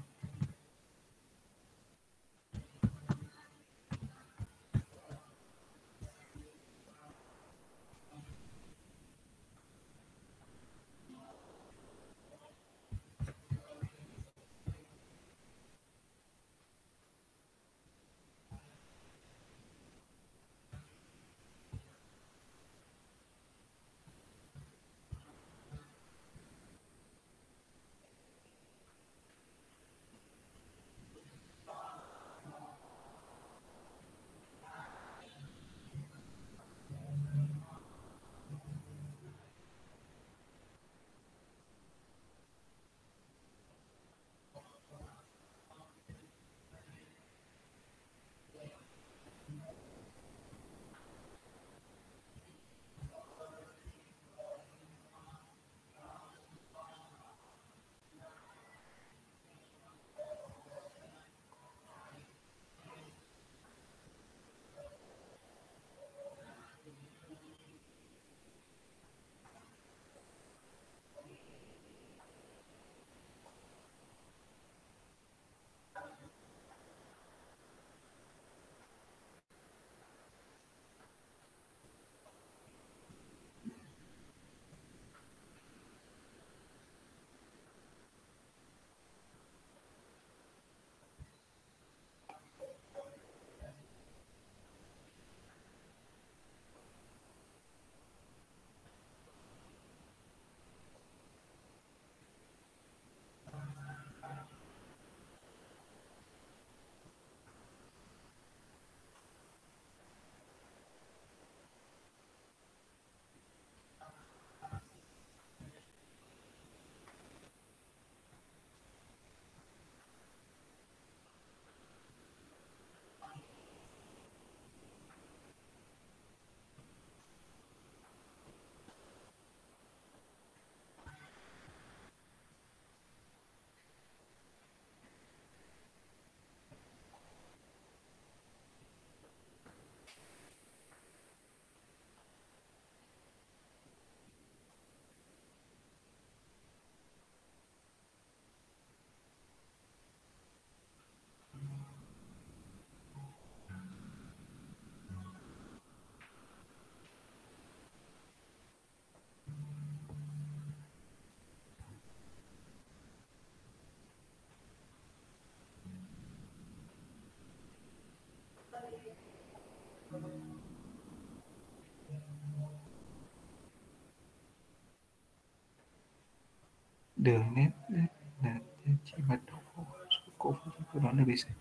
đường nét là chỉ bắt đầu cổ phiếu đó là BC.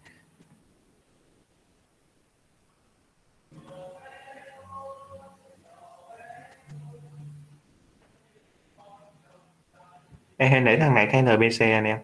Ê, hay lấy thằng này thay NBC anh em.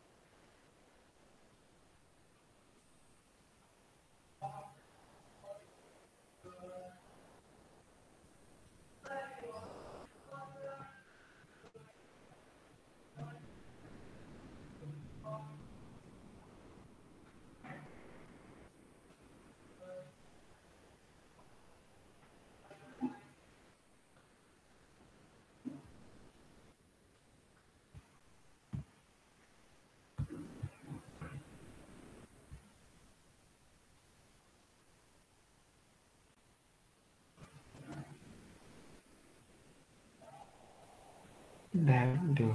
Đã được.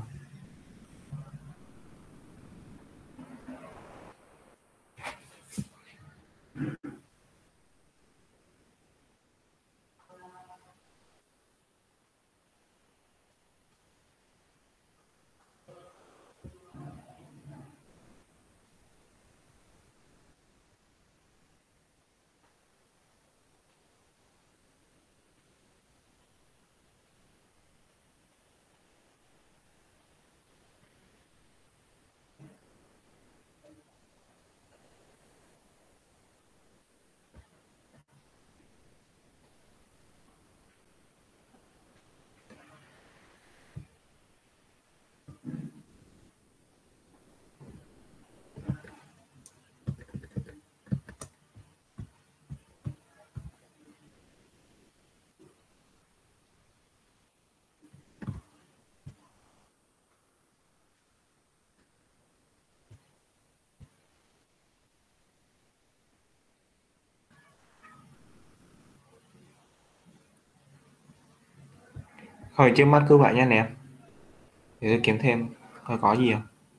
Thôi trước mắt cứ vậy nha anh em. Để tôi kiếm thêm coi có gì không.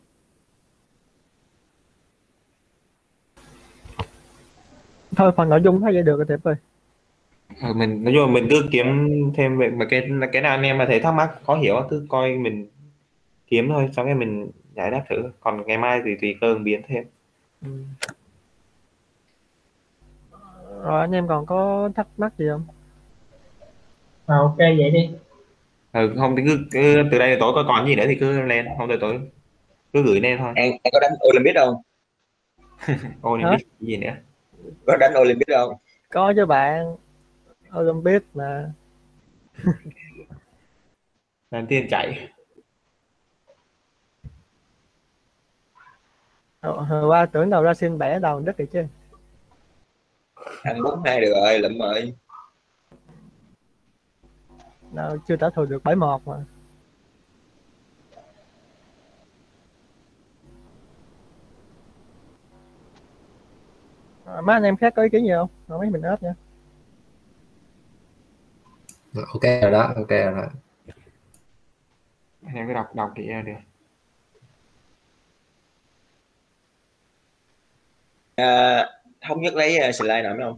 Thôi phần nội dung thấy vậy được rồi Tiệp ơi. Mình nói chung là mình cứ kiếm thêm về mà cái nào anh em mà thấy thắc mắc khó hiểu cứ coi mình kiếm thôi, xong rồi mình giải đáp thử, còn ngày mai thì tùy cơ ứng biến thêm. Rồi anh em còn có thắc mắc gì không? Ok vậy đi. Không thì cứ từ đây tối có còn gì nữa thì cứ lên, không thì tối cứ gửi lên thôi. An có đánh Olympic không? Olympic gì nữa? Có đánh Olympic không? Có chứ bạn, Olympic mà. Lần tiên chạy. Hồi qua tưởng đầu ra xin bẻ đầu đất rồi chứ. Ăn 4-2 được rồi, lụm rồi. Nào, chưa trả thù được 7-1 mà. Mấy anh em khác có ý kiến gì không? Rồi mấy mình ớt nha. Ok rồi đó, ok rồi đó. Anh em cứ đọc kỹ ra được. Thống nhất lấy slide nào không?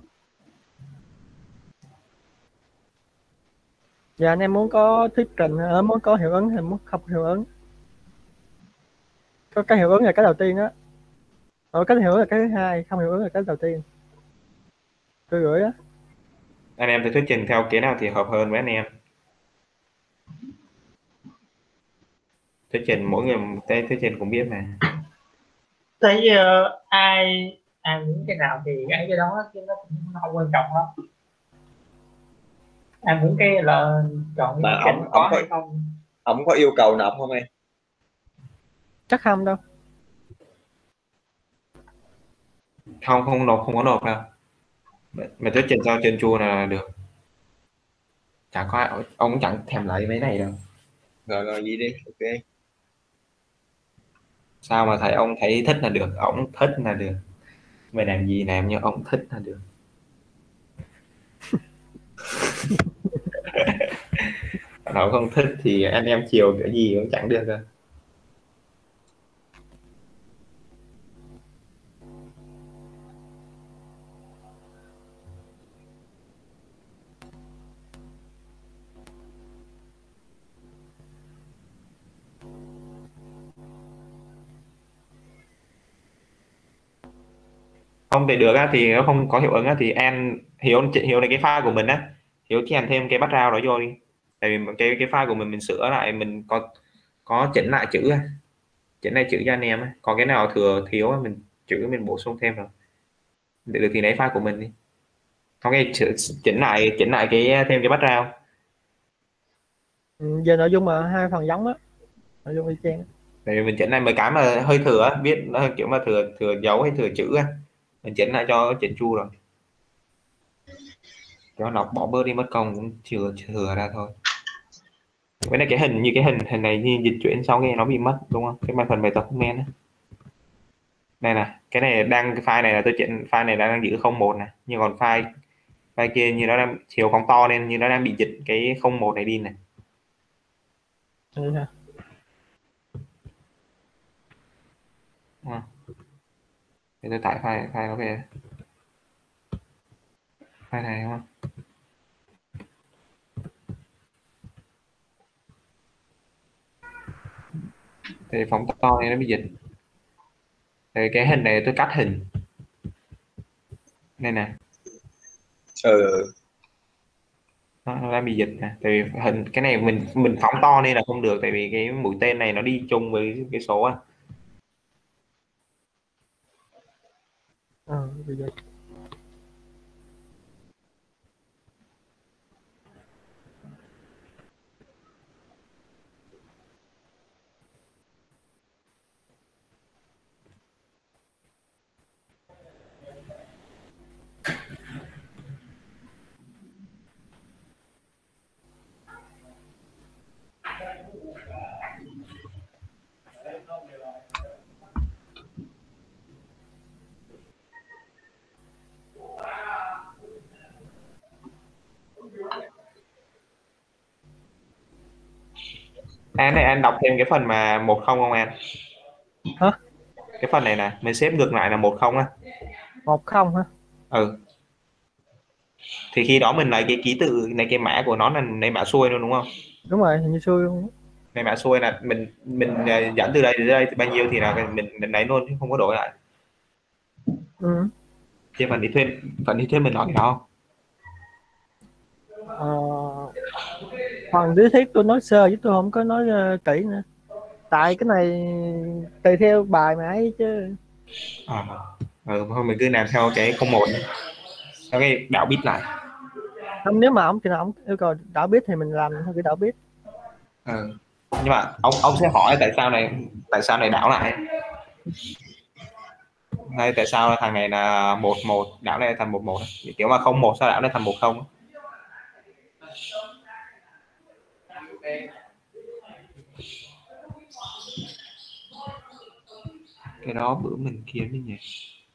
Giờ anh em muốn có thuyết trình, muốn có hiệu ứng hay muốn không hiệu ứng? Có cái hiệu ứng là cái đầu tiên á. Cái hiệu ứng là cái thứ hai, không hiệu ứng là cái đầu tiên. Tôi gửi á. Anh em thì thuyết trình theo cái nào thì hợp hơn với anh em. Thuyết trình mỗi người thuyết trình cũng biết mà. Thấy ai muốn cái nào thì gắn cái đó chứ nó cũng không quan trọng lắm. Ai muốn cái là chọn Mà cái trình có hay không. Ông có yêu cầu nộp không em? Chắc không đâu. Không nộp, không có nộp đâu. Mà thuyết trình sao trên chua là được. Chẳng có ai, ông cũng chẳng thèm lấy mấy này đâu. Rồi gì đi, ok. Sao mà thầy ông thấy thích là được, ông thích là được. Mày làm gì làm như ông thích là được. Nó không thích thì anh em chiều cái gì cũng chẳng được đâu. không thể được á, thì nó không có hiệu ứng á, thì An Hiếu này cái file của mình á, Hiếu chèn thêm cái background đó vô đi, tại vì cái file của mình sửa lại, mình có chỉnh lại chữ á, chỉnh lại chữ cho anh em á, còn cái nào thừa thiếu á, mình chữ mình bổ sung thêm rồi để được thì lấy file của mình đi, không cái chỉnh lại cái thêm cái background. Về nội dung mà hai phần giống á, nội dung y chang. Tại vì mình chỉnh lại mấy cái mà hơi thừa á, biết nó kiểu mà thừa dấu hay thừa chữ á, mình chỉnh lại cho chỉnh chu rồi, cho nó bỏ bớt đi mất công cũng thừa ra thôi. Với này cái hình như cái hình này như dịch chuyển xong cái nó bị mất đúng không, cái phần bài tập comment á, đây nè, cái này đang cái file này là tôi chỉnh, file này đang giữ 01 này, nhưng còn file kia như nó đang chiều phóng to nên như nó đang bị dịch cái 01 này đi này. Hả? Để tôi tải file nó về, file này đúng không? Thì phóng to này nó bị dịch. Thì cái hình này tôi cắt hình đây nè, nó đang bị dịch nè, tại vì hình cái này mình phóng to nên là không được, tại vì cái mũi tên này nó đi chung với cái số á. Bị dịch. An này, An đọc thêm cái phần mà 10 không An? Hả? Cái phần này nè, mình xếp ngược lại là 10 á. 10 hả? Ừ. Thì khi đó mình lấy cái ký tự này, cái mã của nó là lấy mã xuôi luôn đúng không? Đúng rồi, hình như xuôi luôn. Này mã xuôi là mình dẫn từ đây đến đây bao nhiêu thì là mình lấy luôn chứ không có đổi lại. Chứ phần lý thuyết mình nói cái đó. Phần lý thuyết tôi nói sơ chứ tôi không có nói kỹ nữa, tại cái này tùy theo bài mà ấy chứ. Thôi mình cứ làm theo cái 01 theo cái đạo biết lại. Không, nếu mà ông yêu cầu đảo biết thì mình làm theo cái đảo biết. Nhưng mà ông sẽ hỏi tại sao này đảo lại, hay tại sao thằng này là 11 đảo này thành 11, kiểu mà 01 sao đảo này thành 10? Cái đó bữa mình kiếm như nhỉ.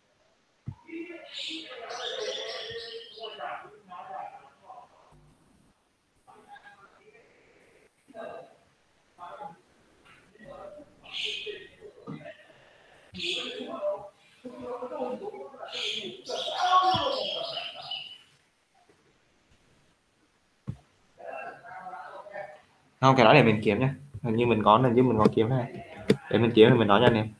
Không, cái đó để mình kiếm nhé, hình như mình có kiếm này, để mình kiếm thì mình nói cho anh em.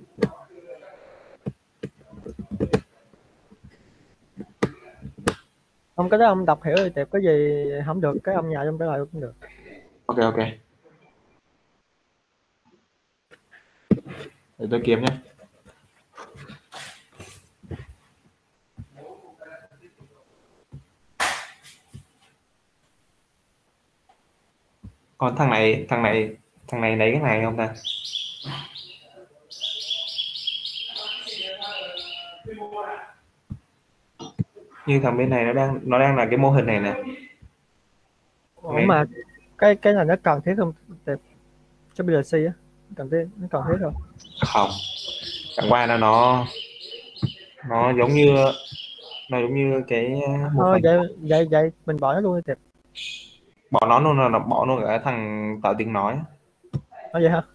Không, cái đó ông đọc hiểu thì đẹp, có gì không được cái ông nhờ trong trả lời cũng được. Ok để tôi kiếm nhé. Còn thằng này lấy cái này không ta? Như thằng bên này nó đang là cái mô hình này nè. Mà cái này nó cần thiết không đẹp cho BLC á, nó cần thiết không? Không, chẳng qua là nó giống như cái thôi vậy mình bỏ nó luôn đi đẹp. Bỏ nó luôn là bỏ luôn cả thằng tạo tiếng nói. Vậy hả?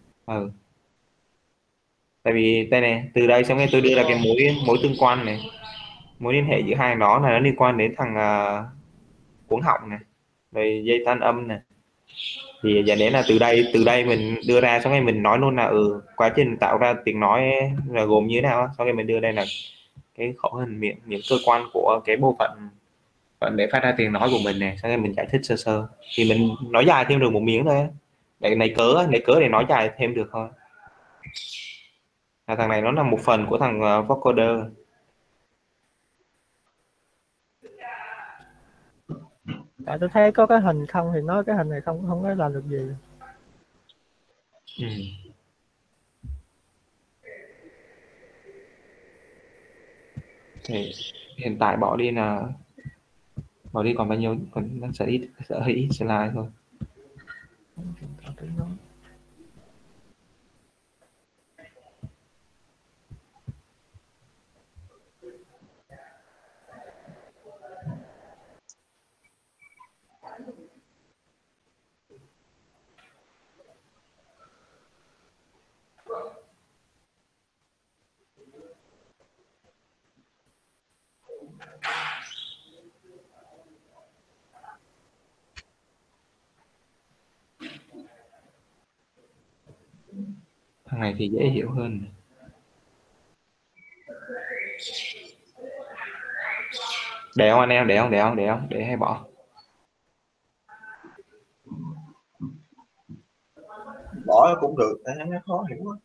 Tại vì đây này, từ đây xong rồi tôi đưa ra cái mối tương quan này, mối liên hệ giữa hai đó là nó liên quan đến thằng cuống họng này, rồi dây tan âm này, thì dẫn đến là từ đây mình đưa ra xong rồi mình nói luôn là quá trình tạo ra tiếng nói là gồm như thế nào, xong rồi mình đưa đây là cái khẩu hình miệng, những cơ quan của cái bộ phận để phát ra tiếng nói của mình này, sau đây mình giải thích sơ sơ thì mình nói dài thêm được một miếng thôi, để lấy cớ để nói dài thêm được thôi. Thằng này nó là một phần của thằng vocoder. Tại tôi thấy có cái hình không thì nói cái hình này không có làm được gì. Thì hiện tại bỏ đi còn bao nhiêu, còn nó sẽ hơi ít slide thôi. Thằng này thì dễ hiểu hơn. Để không anh em, để hay bỏ? Bỏ cũng được, tại nó khó hiểu quá.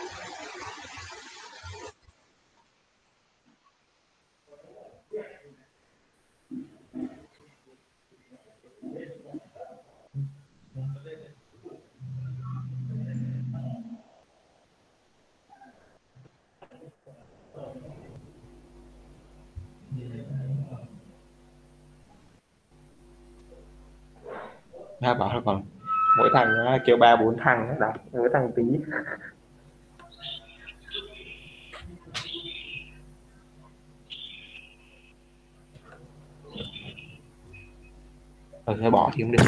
Bảo là còn mỗi thằng kêu 3-4 thằng đó, mỗi thằng tí. Thôi bỏ thì không được,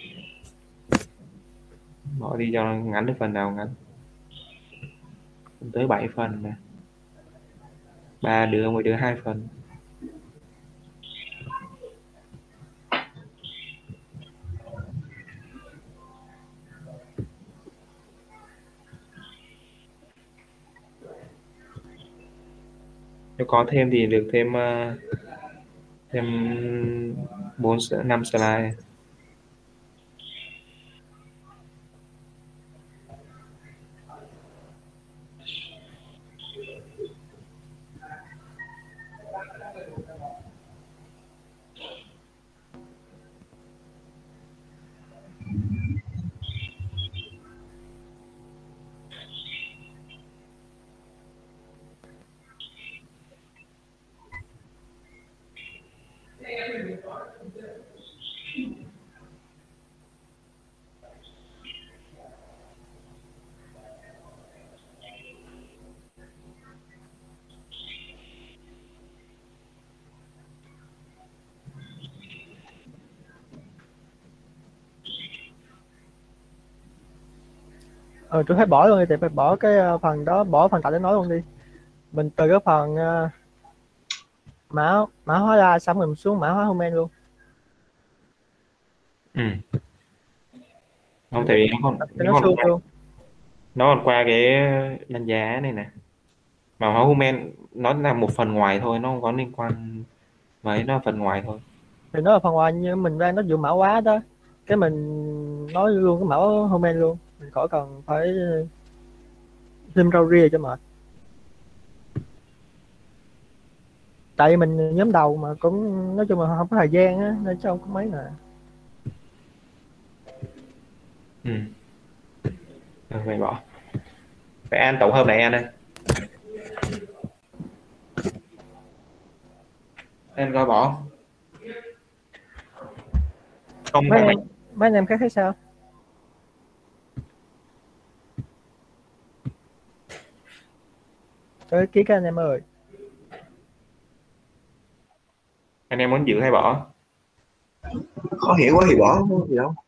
bỏ đi cho nó ngắn được phần nào ngắn. Tới 7 phần nè, 3 đứa, mỗi đứa 2 phần. Nếu có thêm thì được thêm 4-5 slide. Tôi thấy bỏ luôn đi, thì phải bỏ cái phần đó, bỏ phần tạo tiếng nói luôn đi. Mình từ cái phần mã hóa ra xong mình xuống mã hóa comment luôn. Không, tại vì nó còn qua cái đánh giá này nè, mà hóa comment nó là một phần ngoài thôi, nó không có liên quan với, nó là phần ngoài thôi. Thì nó là phần ngoài, nhưng mình đang nó dụ mã hóa đó, cái mình nói luôn cái mã comment luôn, mình khỏi cần phải thêm rau ria cho mệt. Tại mình nhóm đầu mà cũng nói chung là không có thời gian á, nên chứ không có mấy nè. Phải bỏ, phải An tổng hợp này An ơi. Em coi bỏ. Không, mấy anh em khác thấy sao? Tới ký các anh em ơi. Anh em muốn giữ hay bỏ? Khó hiểu quá thì bỏ, không có gì đâu.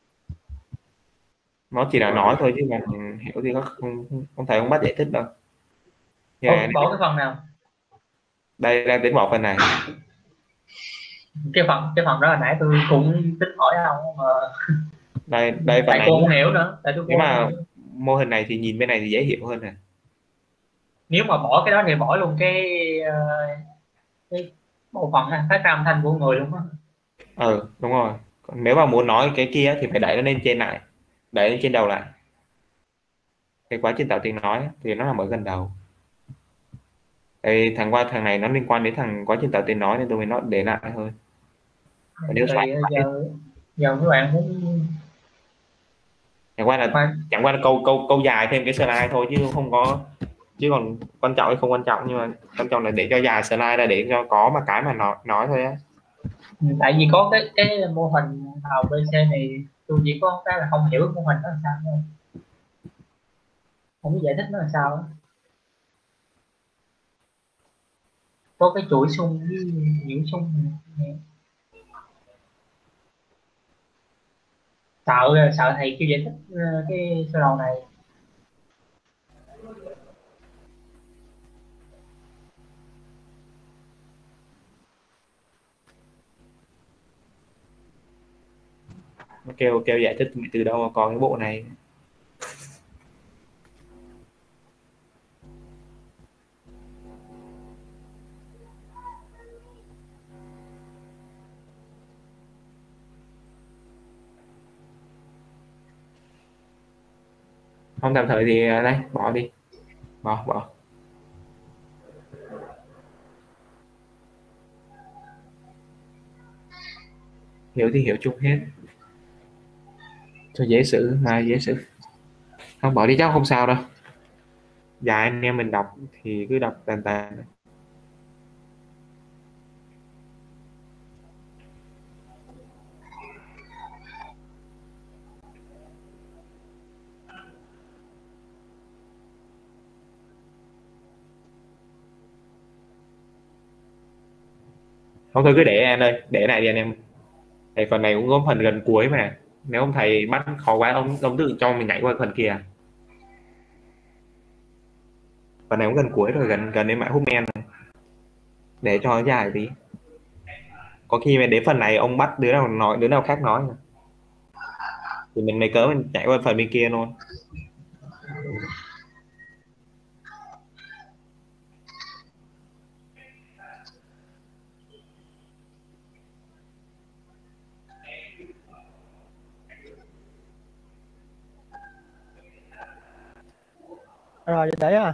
Nó chỉ là nói thôi chứ còn hiểu thì không thể không bắt giải thích đâu. Bỏ cái phần nào? Đây đang tính bỏ phần này. Cái phần đó hồi nãy tôi cũng tính hỏi không mà đây phần tại này cô không hiểu nữa. Nếu mà mô hình này thì nhìn bên này thì dễ hiểu hơn nè. Nếu mà bỏ cái đó thì bỏ luôn cái cái bộ phận phát ra âm thanh của người luôn á. Đúng rồi. Còn nếu mà muốn nói cái kia thì phải đẩy nó lên trên lại, đẩy lên trên đầu lại. Cái quá trình tạo tiếng nói thì nó nằm ở gần đầu. Đây, thằng này nó liên quan đến thằng quá trình tạo tiếng nói nên tôi mới nói để lại thôi. Nếu Thì giờ các bạn muốn chẳng qua là câu dài thêm cái slide thôi chứ không có, chứ còn quan trọng hay không quan trọng, nhưng mà quan trọng là để cho dài slide ra để cho có mà cái mà nói thôi á. Tại vì có cái mô hình ABC này tôi chỉ có cái là không hiểu mô hình nó làm sao thôi, không biết giải thích nó làm sao đó. Có cái chuỗi xung với nhiễu xung này. Sợ thầy kêu giải thích cái sơ đồ này. Ok giải thích từ đâu mà có cái bộ này. Không tạm thời thì đây bỏ đi, bỏ hiểu thì hiểu chung hết cho dễ xử, mà dễ xử không bỏ đi chắc không sao đâu. Dài anh em mình đọc thì cứ đọc tàn. Không thôi cứ để anh ơi, để này đi anh em. Thầy phần này cũng có phần gần cuối mà, nếu ông thầy bắt khó quá ông tự cho mình nhảy qua phần kia. Phần này cũng gần cuối rồi, gần đến mãi hút men rồi, để cho nó dài tí. Có khi mà đến phần này ông bắt đứa nào nói, đứa nào khác nói thì mình mới cớ mình chạy qua phần bên kia thôi. Rồi để à.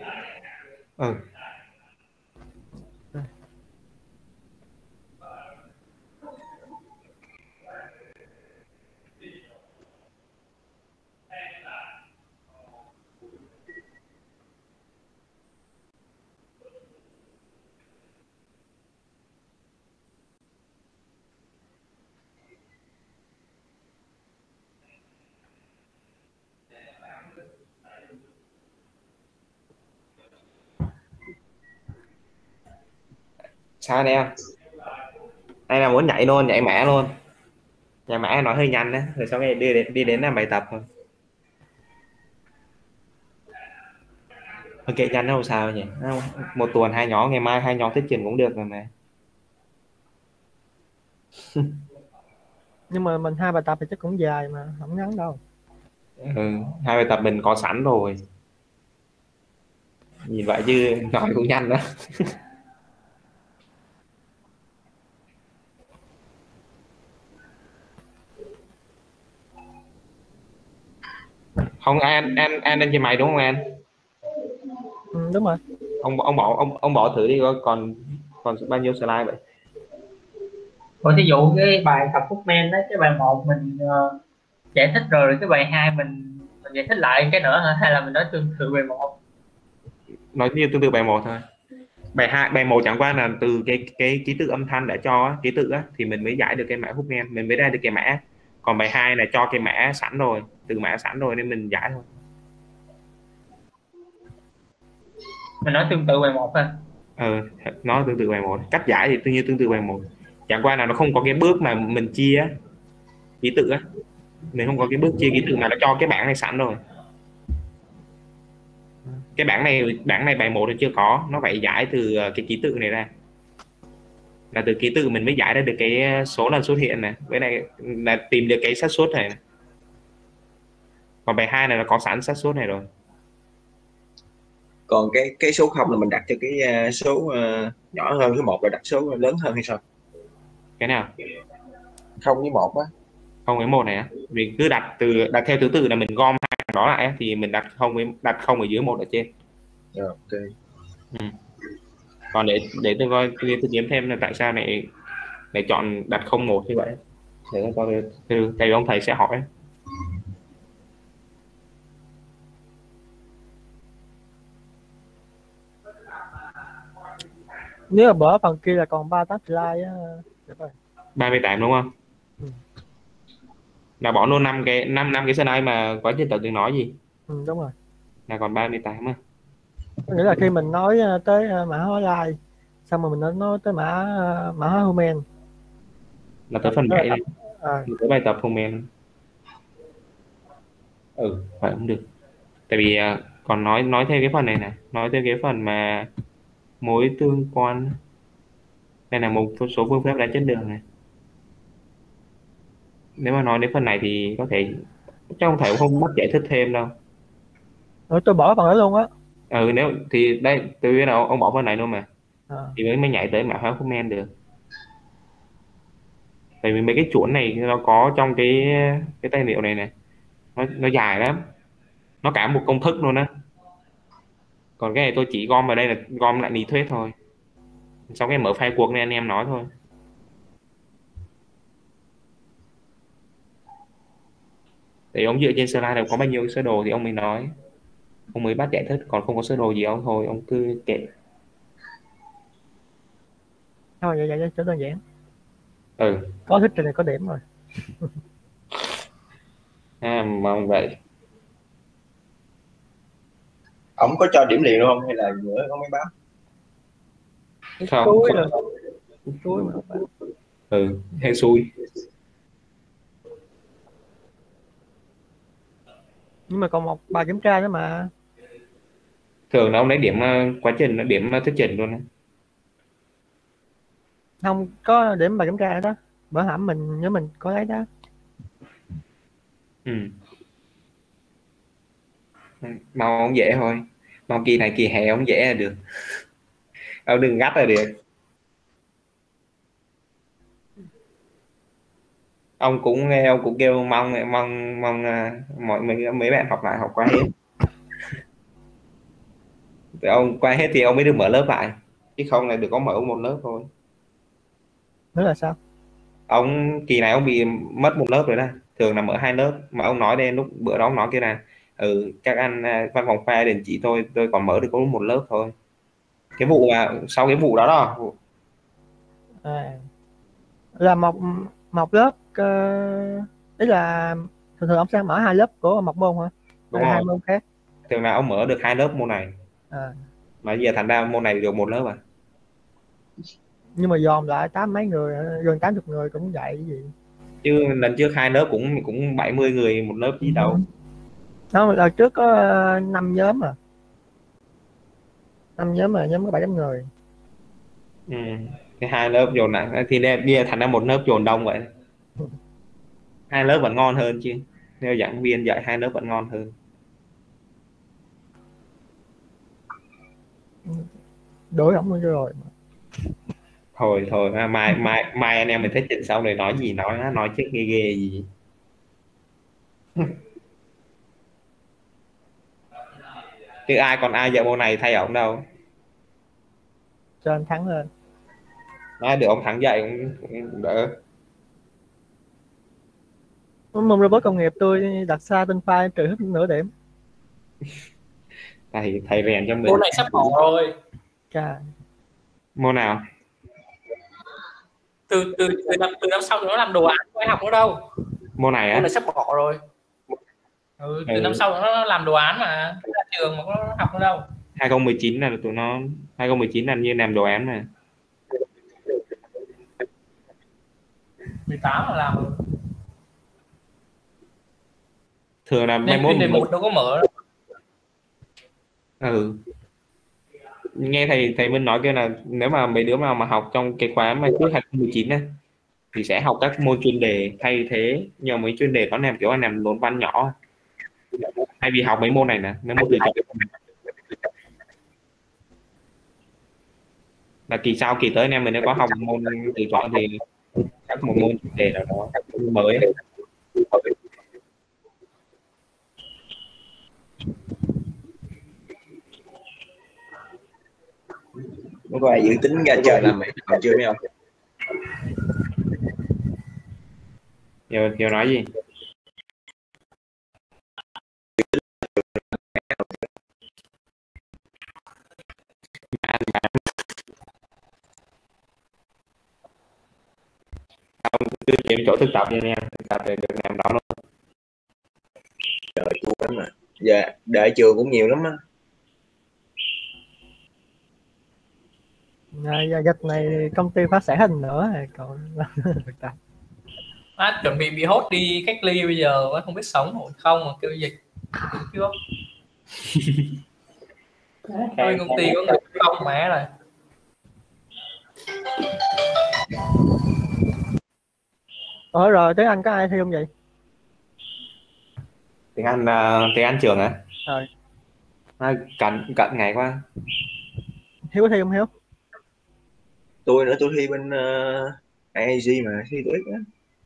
Sao anh em? Hay là muốn nhảy luôn, nhảy mã luôn? Nhảy mã nói hơi nhanh đấy, rồi sau này đi đến làm bài tập thôi. Ok nhanh đâu sao nhỉ? Một tuần 2 nhóm, ngày mai 2 nhóm thuyết trình cũng được rồi mà. Nhưng mà mình 2 bài tập thì chắc cũng dài mà không ngắn đâu. 2 bài tập mình có sẵn rồi. Nhìn vậy chứ nói cũng nhanh đó. Không anh lên trên mày đúng không anh? Đúng rồi. Ông bỏ thử đi, còn bao nhiêu slide vậy? Còn thí dụ cái bài tập Footman đó, cái bài 1 mình giải thích rồi, cái bài 2 mình giải thích lại cái nữa hả? Hay là mình nói tương tự bài 1? Nói như tương tự bài 1 thôi. Bài 1 chẳng qua là từ cái ký tự âm thanh đã cho ký tự á, thì mình mới giải được cái mã Footman, mình mới ra được cái mã. Còn bài 2 là cho cái mã sẵn rồi, từ mã sẵn rồi nên mình giải thôi. Mình nói tương tự bài 1 thôi. Nó tương tự bài 1, cách giải thì tương tự bài 1, chẳng qua là nó không có cái bước mà mình chia ký tự á, mình không có cái bước chia ký tự mà nó cho cái bảng này sẵn rồi. Cái bảng này bài 1 thì chưa có, nó phải giải từ cái ký tự này ra, là từ ký tự mình mới giải ra được cái số lần xuất hiện này, với này là tìm được cái xác suất này. Còn bài 2 này là có sẵn xác suất này rồi. Còn cái số 0 là mình đặt cho cái số nhỏ hơn, số 1 là đặt số lớn hơn hay sao? Cái nào? 0 với 1 á. 0 với 1 này á, mình cứ đặt theo thứ tự là mình gom hai thằng đó lại á, thì mình đặt 0 ở dưới, 1 ở trên. Rồi, ok. Còn để tôi coi, tôi kiếm thêm là tại sao này để chọn đặt 01 như vậy, để tôi coi thầy ông thầy sẽ hỏi. Nếu mà bỏ phần kia là còn 38 slide á. 38 đúng không? Là bỏ luôn 5 cái slide mà quá trình tự từng nói gì. Đúng rồi. Là còn 38 á. Có nghĩa là khi mình nói tới mã hóa like, xong rồi mình nói tới mã hóa Human là tới phần 7 này. Tới bài tập Human. Phải không được. Tại vì còn nói thêm cái phần này này, nói thêm cái phần mà mối tương quan. Đây là một số phương pháp đánh chất đường này. Nếu mà nói đến phần này thì có thể chắc không thể không bắt giải thích thêm đâu. Tôi bỏ phần đó luôn á. Nếu thì đây tôi biết là ông bỏ phần này luôn mà. Thì mới nhảy tới mã hóa Human được. Tại vì mấy cái chuỗi này nó có trong cái tài liệu này này, nó dài lắm, nó cả một công thức luôn á. Còn cái này tôi chỉ gom vào đây là gom lại lý thuyết thôi, xong cái mở file cuộc này anh em nói thôi. Thì ông dựa trên slide là có bao nhiêu sơ đồ thì ông mới nói, ông mới bắt giải thích. Còn không có sơ đồ gì ông thôi ông cứ kệ. Thôi vậy cho đơn giản. Có thích này có điểm rồi. Mong vậy. Ông có cho điểm liền luôn không hay là nữa có mấy báo? Xui rồi. Xui mà. Hay xui. Nhưng mà còn một bài kiểm tra nữa mà. Thường là ông lấy điểm quá trình, điểm thuyết trình luôn á. Không có điểm bài kiểm tra đó. Bữa hẳn mình nhớ mình có lấy đó. Mong ông dễ thôi. Mong kỳ này kỳ hè ông dễ là được. Ông đừng gắt là được. Ông cũng kêu mong mọi mấy bạn học lại học qua hết. Thì ông qua hết thì ông mới được mở lớp lại, chứ không là được có mở một lớp thôi. Nữa là sao? Ông kỳ này ông bị mất một lớp rồi đó. Thường là mở 2 lớp mà ông nói đây, lúc bữa đó ông nói kia là các anh văn phòng khoa đình chỉ tôi còn mở được có một lớp thôi. Cái vụ mà sau cái vụ đó đó là một lớp đấy là thường ông sẽ mở 2 lớp của một môn hả? Đúng rồi. 2 môn khác. Thường là ông mở được 2 lớp môn này. Mà giờ thành ra môn này được một lớp à. Nhưng mà dòm lại 80 mấy người, gần 80 người cũng vậy gì. Chứ lần trước 2 lớp cũng 70 người một lớp chứ đâu. Đó, lần trước có 5 nhóm à. 5 nhóm mà nhóm có 700 người. Cái 2 lớp dồn lại thì bây thành ra một lớp dồn đông vậy. 2 lớp vẫn ngon hơn chứ. Nếu giảng viên dạy 2 lớp vẫn ngon hơn. Đổi ổng luôn rồi. Thôi mai anh em mình thuyết trình sau này nói gì nói chứ ghê ghê gì. Chứ còn ai dạy môn này thay ổng đâu. Cho anh thắng lên. Nói được ông thắng dạy cũng đỡ. Môn robot công nghiệp tôi đặt xa tên file trừ hết nửa điểm. Thầy rèn cho mình. Môn này sắp bỏ rồi. Môn nào? Từ năm sau nó làm đồ án không ai học nữa đâu. Môn này á? Môn này sắp bỏ rồi. Từ năm sau nó làm đồ án mà ra trường mà có học nữa đâu. 2019 là tụi nó 2019 là như làm đồ án mà. 18 là làm rồi. Thường là nên chuyên đề 1 đâu có mở đâu. Nghe thầy Minh nói kia là nếu mà mấy đứa mà học trong cái khóa mà trước 2019 á thì sẽ học các môn chuyên đề thay thế, nhưng mà mấy chuyên đề nó làm kiểu làm luận văn nhỏ, thay vì học mấy môn này nè, mấy môn tự chọn. Là kỳ sau kỳ tới anh em mình nếu có học môn tự chọn thì các một môn chủ đề nào đó mới. Có ai dự tính ra chờ làm mày còn chưa mấy không? Kiều nói gì? Cứ kiếm chỗ thực tập nha anh em, thực tập để được làm đó luôn. Đợi chua lắm mà. Dạ, đợi trường cũng nhiều lắm á. Dịch này công ty phá sản hình nữa còn thực tập. Chuẩn bị hốt đi cách ly bây giờ không biết sống nổi không mà kêu dịch chưa. Bên công ty có người không mẹ rồi. Rồi tiếng Anh có ai thi không vậy? Tiếng Anh trường hả? Rồi. Cận ngày quá. Hiếu có thi không Hiếu? Tôi nữa, tôi thi bên IAG mà, thi TOEIC á.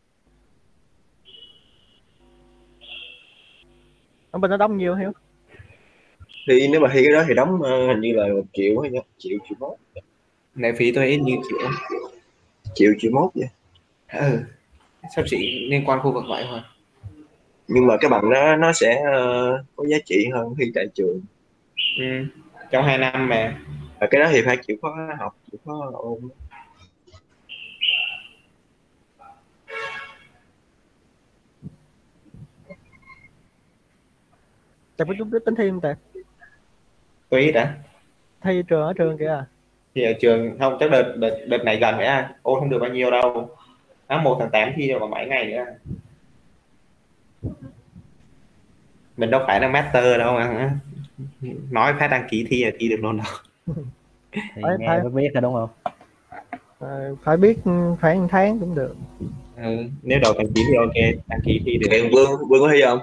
Ở bên nó đóng nhiều Hiếu? Thì nếu mà thi cái đó thì đóng hình như là 1 triệu hay 1 triệu mốt. Lệ phí tôi ít như triệu mốt vậy. Sao chỉ liên quan khu vực vậy thôi. Nhưng mà cái bằng đó nó sẽ có giá trị hơn thi tại trường. Trong 2 năm mà. Cái đó thì phải chịu khó học, chịu khó ôn. Tệp có chút tính thi không Tệp? Tùy đã. Thi ở trường kìa. Thì ở trường không, chắc đợt này gần vậy à, ôn không được bao nhiêu đâu. Tháng 1 tháng 8 thi rồi còn 7 ngày nữa. Mình đâu phải là master đâu mà nói phát đăng ký thi là thi được luôn đâu. Thì nghe mới biết rồi đúng không? Phải biết khoảng 1 tháng cũng được. Nếu đầu tháng 9 thì ok, đăng ký thi được. Vương có thi không?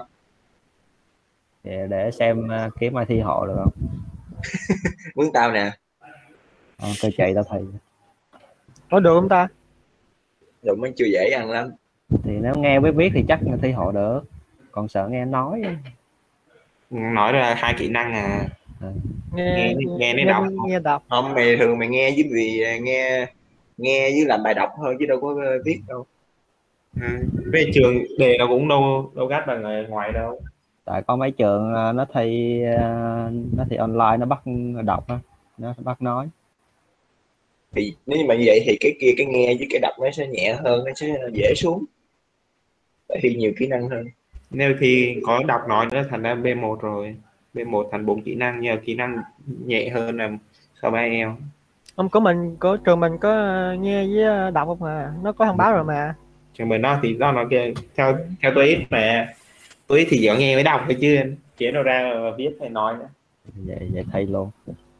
Để xem kiếm ai thi hộ được không? Vương tao nè. Tôi chạy tao thầy. Có được không ta? Rồi mới chưa dễ ăn lắm. Thì nếu nghe biết thì chắc thi hộ được. Còn sợ nghe nói là 2 kỹ năng à. Nghe đọc. Nghe đọc. Không, mày thường mày nghe với vì nghe với làm bài đọc thôi chứ đâu có viết đâu. Về trường đề nó cũng đâu gắt bằng người ngoài đâu. Tại có mấy trường nó thi online, nó bắt đọc á, nó bắt nói. Thì nếu mà như vậy thì cái nghe với cái đọc nó sẽ nhẹ hơn, nó sẽ dễ xuống. Tại thi nhiều kỹ năng hơn. Nếu thì có đọc nói nữa thành ra B1 rồi. B1 thành 4 kỹ năng, nhưng kỹ năng nhẹ hơn là so với IELTS. Không có trường mình có nghe với đọc không mà, nó có thông báo rồi mà. Trường mình nó thì do nó kia theo tôi ít mà. Tôi thì chỉ có nghe với đọc thôi chứ chế đâu ra mà viết hay nói nữa. Vậy thầy luôn.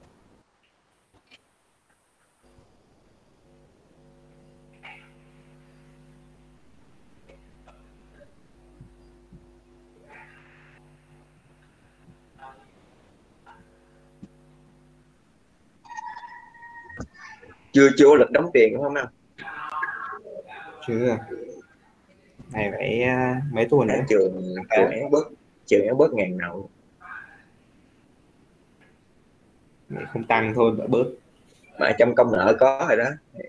Chưa có lịch đóng tiền đúng không nào? Chưa. Này phải mấy tuần nữa. Trường nó bớt ngàn nào. Không tăng thôi bớt. Mà trong công nợ có rồi đó.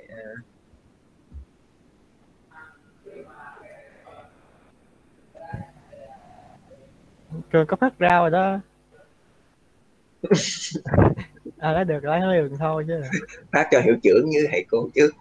Trường có phát ra rồi đó. Nói được nói đường thôi chứ. Phát cho hiệu trưởng với thầy cô trước.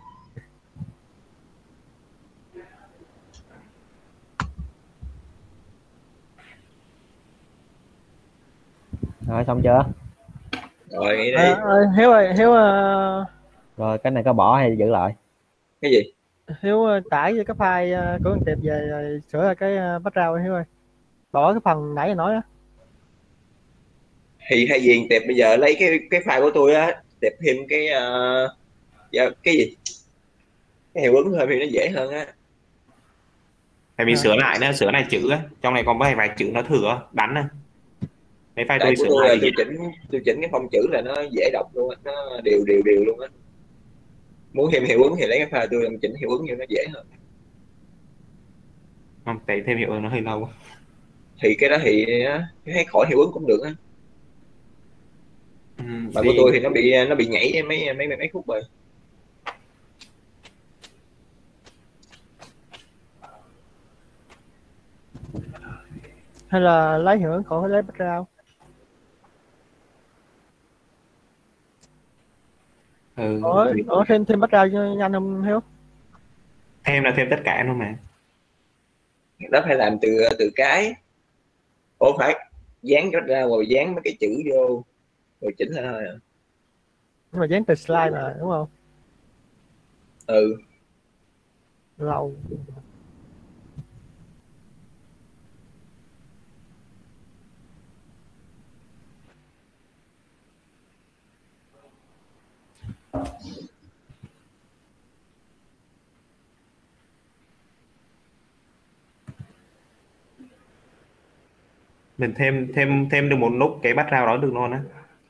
Rồi xong chưa? Rồi nghĩ đi. Hiếu ơi, Rồi cái này có bỏ hay giữ lại? Cái gì? Hiếu tải cái file của thằng Tiệp về sửa lại cái background Hiếu ơi. Bỏ cái phần nãy nói đó. Thì hay gì Tiệp bây giờ lấy cái file của tôi á, Tiệp thêm cái gì? Cái hiệu ứng thôi thì nó dễ hơn á. Tại vì sửa lại chữ á, trong này còn vài chữ nó thừa đánh á. Mấy file tôi sửa lại tôi chỉnh cái phông chữ là nó dễ đọc luôn á, nó đều luôn á. Muốn thêm hiệu ứng thì lấy cái file tôi làm chỉnh hiệu ứng cho nó dễ hơn. Không, tại thêm hiệu ứng nó hơi lâu. Thì cái đó thì thấy khỏi hiệu ứng cũng được á. Mà của Thì tôi thì nó bị nhảy mấy phút rồi. Hay là lấy hiệu ứng khỏi phải lấy background. Thêm background cho nhanh không Hiếu? thêm là thêm tất cả luôn mà. Đó phải làm từ cái. Ủa phải dán cho ra rồi dán mấy cái chữ vô rồi chỉnh lại thôi à. Nhưng mà dán từ slide mà đúng không? Ừ. Lâu. Mình thêm được một nút cái background đó được luôn á.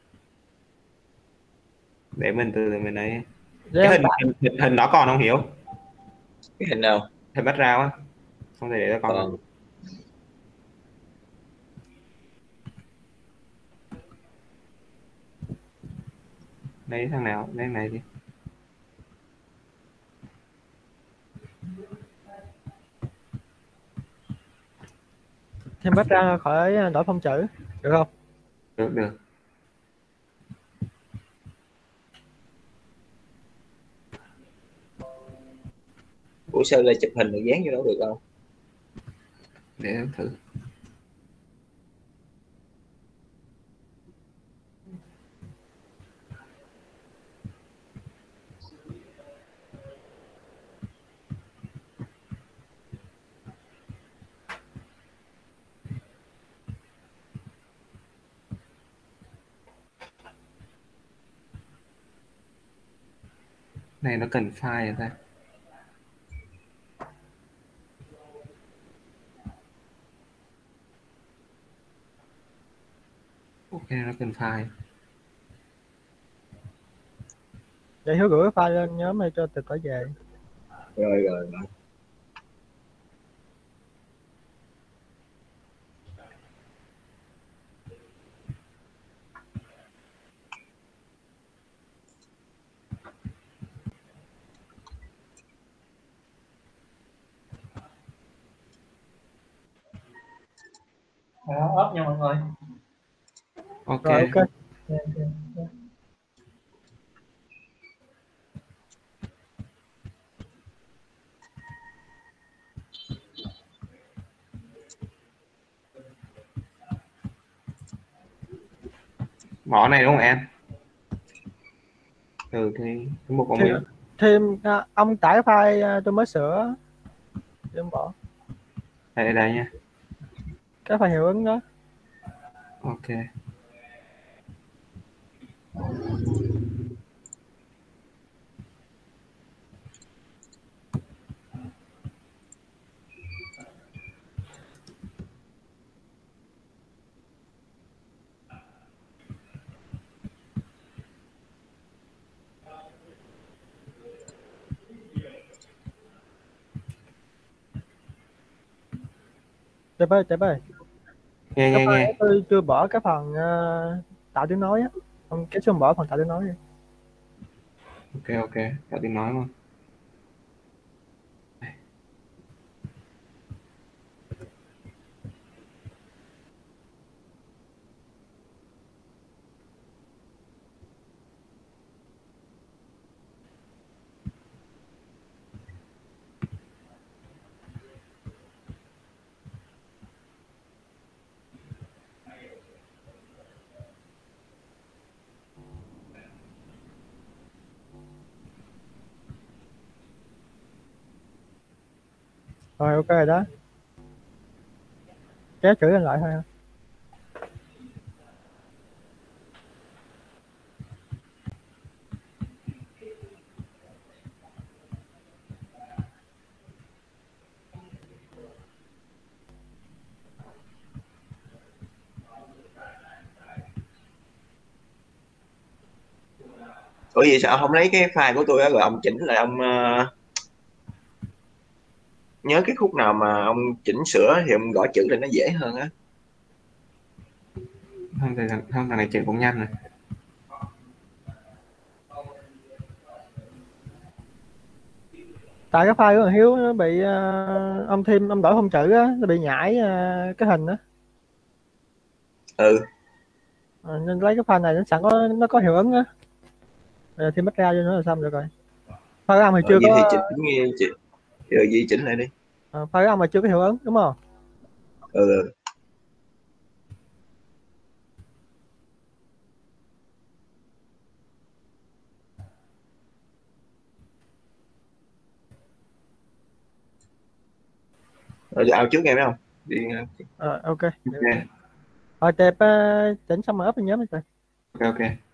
Để mình từ mình ấy. Cái hình đó còn không Hiểu? Cái hình nào? Hình background á. Không thể để cho con. Còn. Lấy thằng nào? Lấy này đi. Thêm background khỏi đổi phông chữ được không? Được. Ủa sao lại chụp hình rồi dán vô đó được không? Để thử. Này nó cần file rồi ta. Ok, nó cần file. Vậy Hiếu gửi file lên nhóm này cho từ khỏi về. Rồi. Ốp nha mọi người. Ok. Rồi ok. Bỏ này đúng không em? Thì một con miếng. Thêm ông tải file tôi mới sửa. Em bỏ. Đây nha. Cái file hiệu ứng đó. Ok. Chép ơi. Nghe. Tôi chưa bỏ cái phần tạo tiếng nói á. Ông cái xuống bỏ phần tạo tiếng nói đi. Ok. Tạo tiếng nói luôn. Rồi ok rồi đó. Kéo chữ lên lại thôi. Ủa vậy sao ông không lấy cái file của tôi á rồi ông chỉnh lại ông nhớ cái khúc nào mà ông chỉnh sửa thì ông gõ chữ lên nó dễ hơn á. Không, thằng này chỉnh cũng nhanh rồi. Tại cái file của thằng Hiếu nó bị ông đổi phông chữ á, nó bị nhảy cái hình á. Ừ. Nên lấy cái file này nó sẵn nó có hiệu ứng á. Rồi thêm mất ra cho nó là xong được rồi. File ông thì chưa Vậy có. thì chỉnh rồi gì chỉnh lại đi. File ông mà chưa có hiệu ứng đúng không? Ừ. Rồi ao trước em thấy không? Đi. Ok. Ok. Rồi tệp chỉnh xong rồi up nhớ mình rồi. Ok.